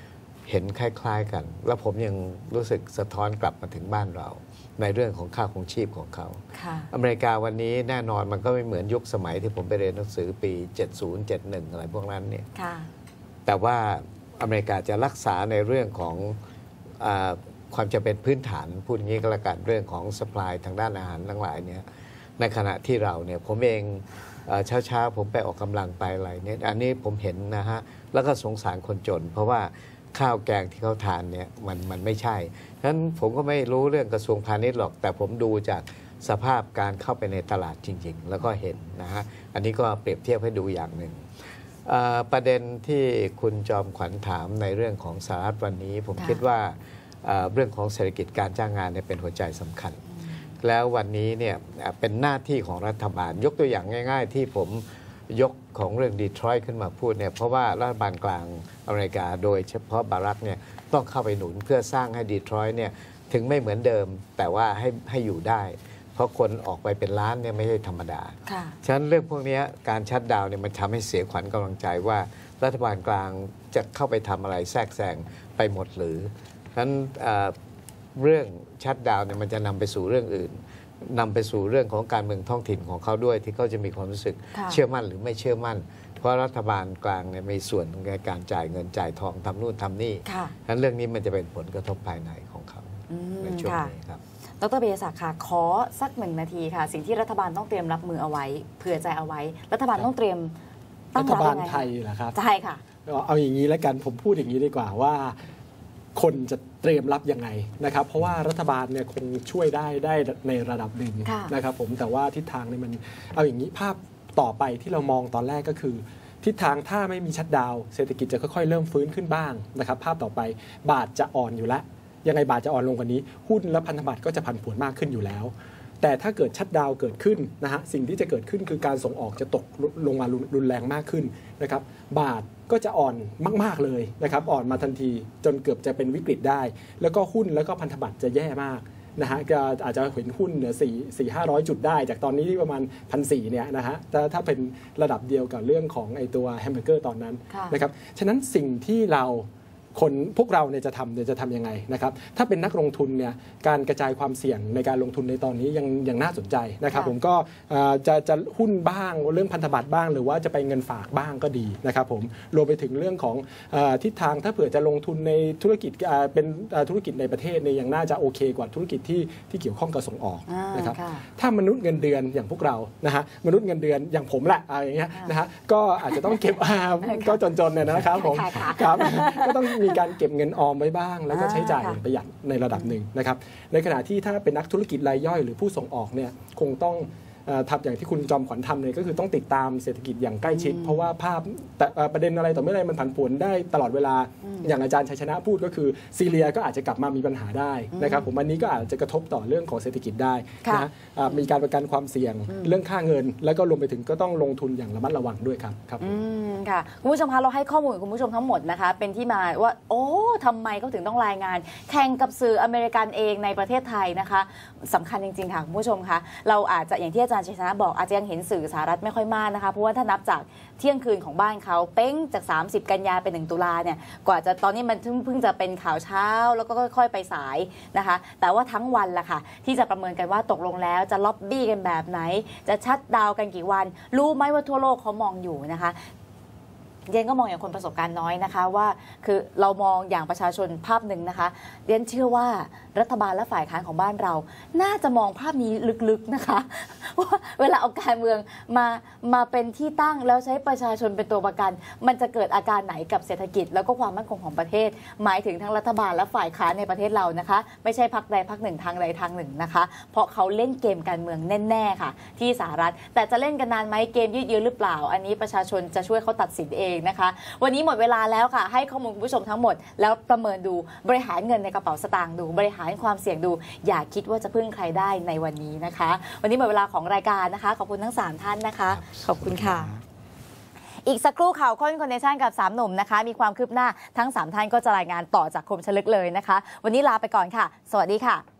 เห็นคล้ายๆกัน แล้วผมยังรู้สึกสะท้อนกลับมาถึงบ้านเราในเรื่องของค่าครองชีพของเขาอเมริกาวันนี้แน่นอนมันก็ไม่เหมือนยุคสมัยที่ผมไปเรียนหนังสือปี 70 71 อะไรพวกนั้นเนี่ยแต่ว่าอเมริกาจะรักษาในเรื่องของความจำเป็นพื้นฐานพูดอย่างนี้ก็แล้วกันเรื่องของ supply ทางด้านอาหารทั้งหลายเนี่ยในขณะที่เราเนี่ยผมเองเช้าผมไปออกกำลังไปอะไรเนี่ยอันนี้ผมเห็นนะฮะแล้วก็สงสารคนจนเพราะว่าข้าวแกงที่เขาทานเนี่ยมันไม่ใช่ฉะนั้นผมก็ไม่รู้เรื่องกระทรวงพาณิชย์หรอกแต่ผมดูจากสภาพการเข้าไปในตลาดจริงๆแล้วก็เห็นนะฮะอันนี้ก็เปรียบเทียบให้ดูอย่างหนึ่งประเด็นที่คุณจอมขวัญถามในเรื่องของสหรัฐวันนี้ผมคิดว่าเรื่องของเศรษฐกิจการจ้างงานเนี่ยเป็นหัวใจสำคัญแล้ววันนี้เนี่ยเป็นหน้าที่ของรัฐบาลยกตัวอย่างง่ายๆที่ผมยกของเรื่องดีทรอยต์ขึ้นมาพูดเนี่ยเพราะว่ารัฐบาลกลางอเมริกาโดยเฉพาะบารักเนี่ยต้องเข้าไปหนุนเพื่อสร้างให้ดีทรอยต์เนี่ยถึงไม่เหมือนเดิมแต่ว่าให้อยู่ได้เพราะคนออกไปเป็นล้านเนี่ยไม่ใช่ธรรมดาฉะนั้นเรื่องพวกนี้การชัตดาวน์เนี่ยมันทำให้เสียขวัญกำลังใจว่ารัฐบาลกลางจะเข้าไปทำอะไรแทรกแซงไปหมดหรือฉะนั้นเรื่องชัตดาวน์เนี่ยมันจะนำไปสู่เรื่องอื่นนำไปสู่เรื่องของการเมืองท้องถิ่นของเขาด้วยที่เขาจะมีความรู้สึกเชื่อมั่นหรือไม่เชื่อมั่นเพราะรัฐบาลกลางเนี่ยมีส่วนในการจ่ายเงินจ่ายทองทำนู่นทำนี่ฉะนั้นเรื่องนี้มันจะเป็นผลกระทบภายในของเขาในช่วงนี้ครับดร.ปิยศักดิ์ค่ะขอสัก1 นาทีค่ะสิ่งที่รัฐบาลต้องเตรียมรับมือเอาไว้เผื่อใจเอาไว้รัฐบาลต้องเตรียมรัฐบาลไทยเหรอครับใช่ค่ะเอาอย่างนี้แล้วกันผมพูดอย่างนี้ดีกว่าว่าคนจะเตรียมรับยังไงนะครับเพราะว่ารัฐบาลเนี่ยคงช่วยได้ในระดับหนึ่งนะครับผมแต่ว่าทิศทางเนี่ยมันเอาอย่างนี้ภาพต่อไปที่เรามองตอนแรกก็คือทิศทางถ้าไม่มีชัตดาวน์เศรษฐกิจจะค่อยๆเริ่มฟื้นขึ้นบ้างนะครับภาพต่อไปบาทจะอ่อนอยู่แล้วยังไงบาทจะอ่อนลงกว่านี้หุ้นและพันธบัตรก็จะผันผวนมากขึ้นอยู่แล้วแต่ถ้าเกิดชัตดาวน์เกิดขึ้นนะฮะสิ่งที่จะเกิดขึ้นคือการส่งออกจะตกลงมารุนแรงมากขึ้นนะครับบาทก็จะอ่อนมากๆเลยนะครับอ่อนมาทันทีจนเกือบจะเป็นวิกฤตได้แล้วก็หุ้นแล้วก็พันธบัตรจะแย่มากนะฮะก็อาจจะเห็นหุ้นเหนือ400-500 จุดได้จากตอนนี้ที่ประมาณ 1,400 เนี่ยนะฮะถ้าเป็นระดับเดียวกับเรื่องของไอตัวแฮมเบอร์เกอร์ตอนนั้นนะครับฉะนั้นสิ่งที่พวกเราเนี่ยจะทำยังไงนะครับถ้าเป็นนักลงทุนเนี่ยการกระจายความเสี่ยงในการลงทุนในตอนนี้ยังน่าสนใจนะครับผมก็จะหุ้นบ้างเรื่องพันธบัตรบ้างหรือว่าจะไปเงินฝากบ้างก็ดีนะครับผมรวมไปถึงเรื่องของทิศทางถ้าเผื่อจะลงทุนในธุรกิจเป็นธุรกิจในประเทศเนี่ยยังน่าจะโอเคกว่าธุรกิจที่เกี่ยวข้องกับส่งออกนะครับถ้ามนุษย์เงินเดือนอย่างพวกเรานะฮะมนุษย์เงินเดือนอย่างผมแหละอย่างเงี้ยนะฮะก็อาจจะต้องเก็บก็จนๆเนี่ยนะครับผมครับก็ต้องมีการเก็บเงินออมไว้บ้างแล้วก็ใช้จ่ายอย่างประหยัดในระดับหนึ่งนะครับในขณะที่ถ้าเป็นนักธุรกิจรายย่อยหรือผู้ส่งออกเนี่ยคงต้องทำอย่างที่คุณจอมขวัญทำเลยก็คือต้องติดตามเศรษฐกิจอย่างใกล้ชิดเพราะว่าภาพแต่ประเด็นอะไรต่อเมื่อไรมันผันผวนได้ตลอดเวลาอย่างอาจารย์ชัยชนะพูดก็คือซีเรียก็อาจจะกลับมามีปัญหาได้นะครับผมอันนี้ก็อาจจะกระทบต่อเรื่องของเศรษฐกิจได้นะมีการประกันความเสี่ยงเรื่องค่าเงินแล้วก็รวมไปถึงก็ต้องลงทุนอย่างระมัดระวังด้วยครับค่ะคุณผู้ชมคะเราให้ข้อมูลคุณผู้ชมทั้งหมดนะคะเป็นที่มาว่าโอ้ทำไมเขาถึงต้องรายงานแข่งกับสื่ออเมริกันเองในประเทศไทยนะคะสำคัญจริงๆค่ะคุณผู้ชมคะเราอาจจะอย่างที่อาจารย์ชัยชนะบอกอาจจะยังเห็นสื่อสหรัฐไม่ค่อยมากนะคะเพราะว่าถ้านับจากเที่ยงคืนของบ้านเขาเป้งจาก30 กันยาเป็น1 ตุลาเนี่ยกว่าจะตอนนี้มันเพิ่งจะเป็นข่าวเช้าแล้วก็ค่อยๆไปสายนะคะแต่ว่าทั้งวันล่ะค่ะที่จะประเมินกันว่าตกลงแล้วจะล็อบบี้กันแบบไหนจะชัตดาวน์กันกี่วันรู้ไหมว่าทั่วโลกเขามองอยู่นะคะเรียนก็มองอย่างคนประสบการณ์น้อยนะคะว่าคือเรามองอย่างประชาชนภาพหนึ่งนะคะเรียนเชื่อว่ารัฐบาลและฝ่ายค้านของบ้านเราน่าจะมองภาพนี้ลึกๆนะคะว่าเวลาเอาการเมืองมาเป็นที่ตั้งแล้วใช้ประชาชนเป็นตัวประกันมันจะเกิดอาการไหนกับเศรษฐกิจแล้วก็ความมั่นคงของประเทศหมายถึงทั้งรัฐบาลและฝ่ายค้านในประเทศเรานะคะไม่ใช่พรรคใดพรรคหนึ่งทางใดทางหนึ่งนะคะเพราะเขาเล่นเกมการเมืองแน่ๆค่ะที่สหรัฐแต่จะเล่นกันนานไหมเกมยืดเยื้อหรือเปล่าอันนี้ประชาชนจะช่วยเขาตัดสินเองนะคะวันนี้หมดเวลาแล้วค่ะให้ข้อมูลคุณผู้ชมทั้งหมดแล้วประเมินดูบริหารเงินในกระเป๋าสตางค์ดูบริหารความเสี่ยงดูอย่าคิดว่าจะพึ่งใครได้ในวันนี้นะคะวันนี้หมดเวลาของรายการนะคะขอบคุณทั้ง3ท่านนะคะขอบคุณค่ะอีกสักครู่ข่าวค้นคอนเนชั่นกับ3หนุ่มนะคะมีความคืบหน้าทั้ง3ท่านก็จะรายงานต่อจากคมชลึกเลยนะคะวันนี้ลาไปก่อนค่ะสวัสดีค่ะ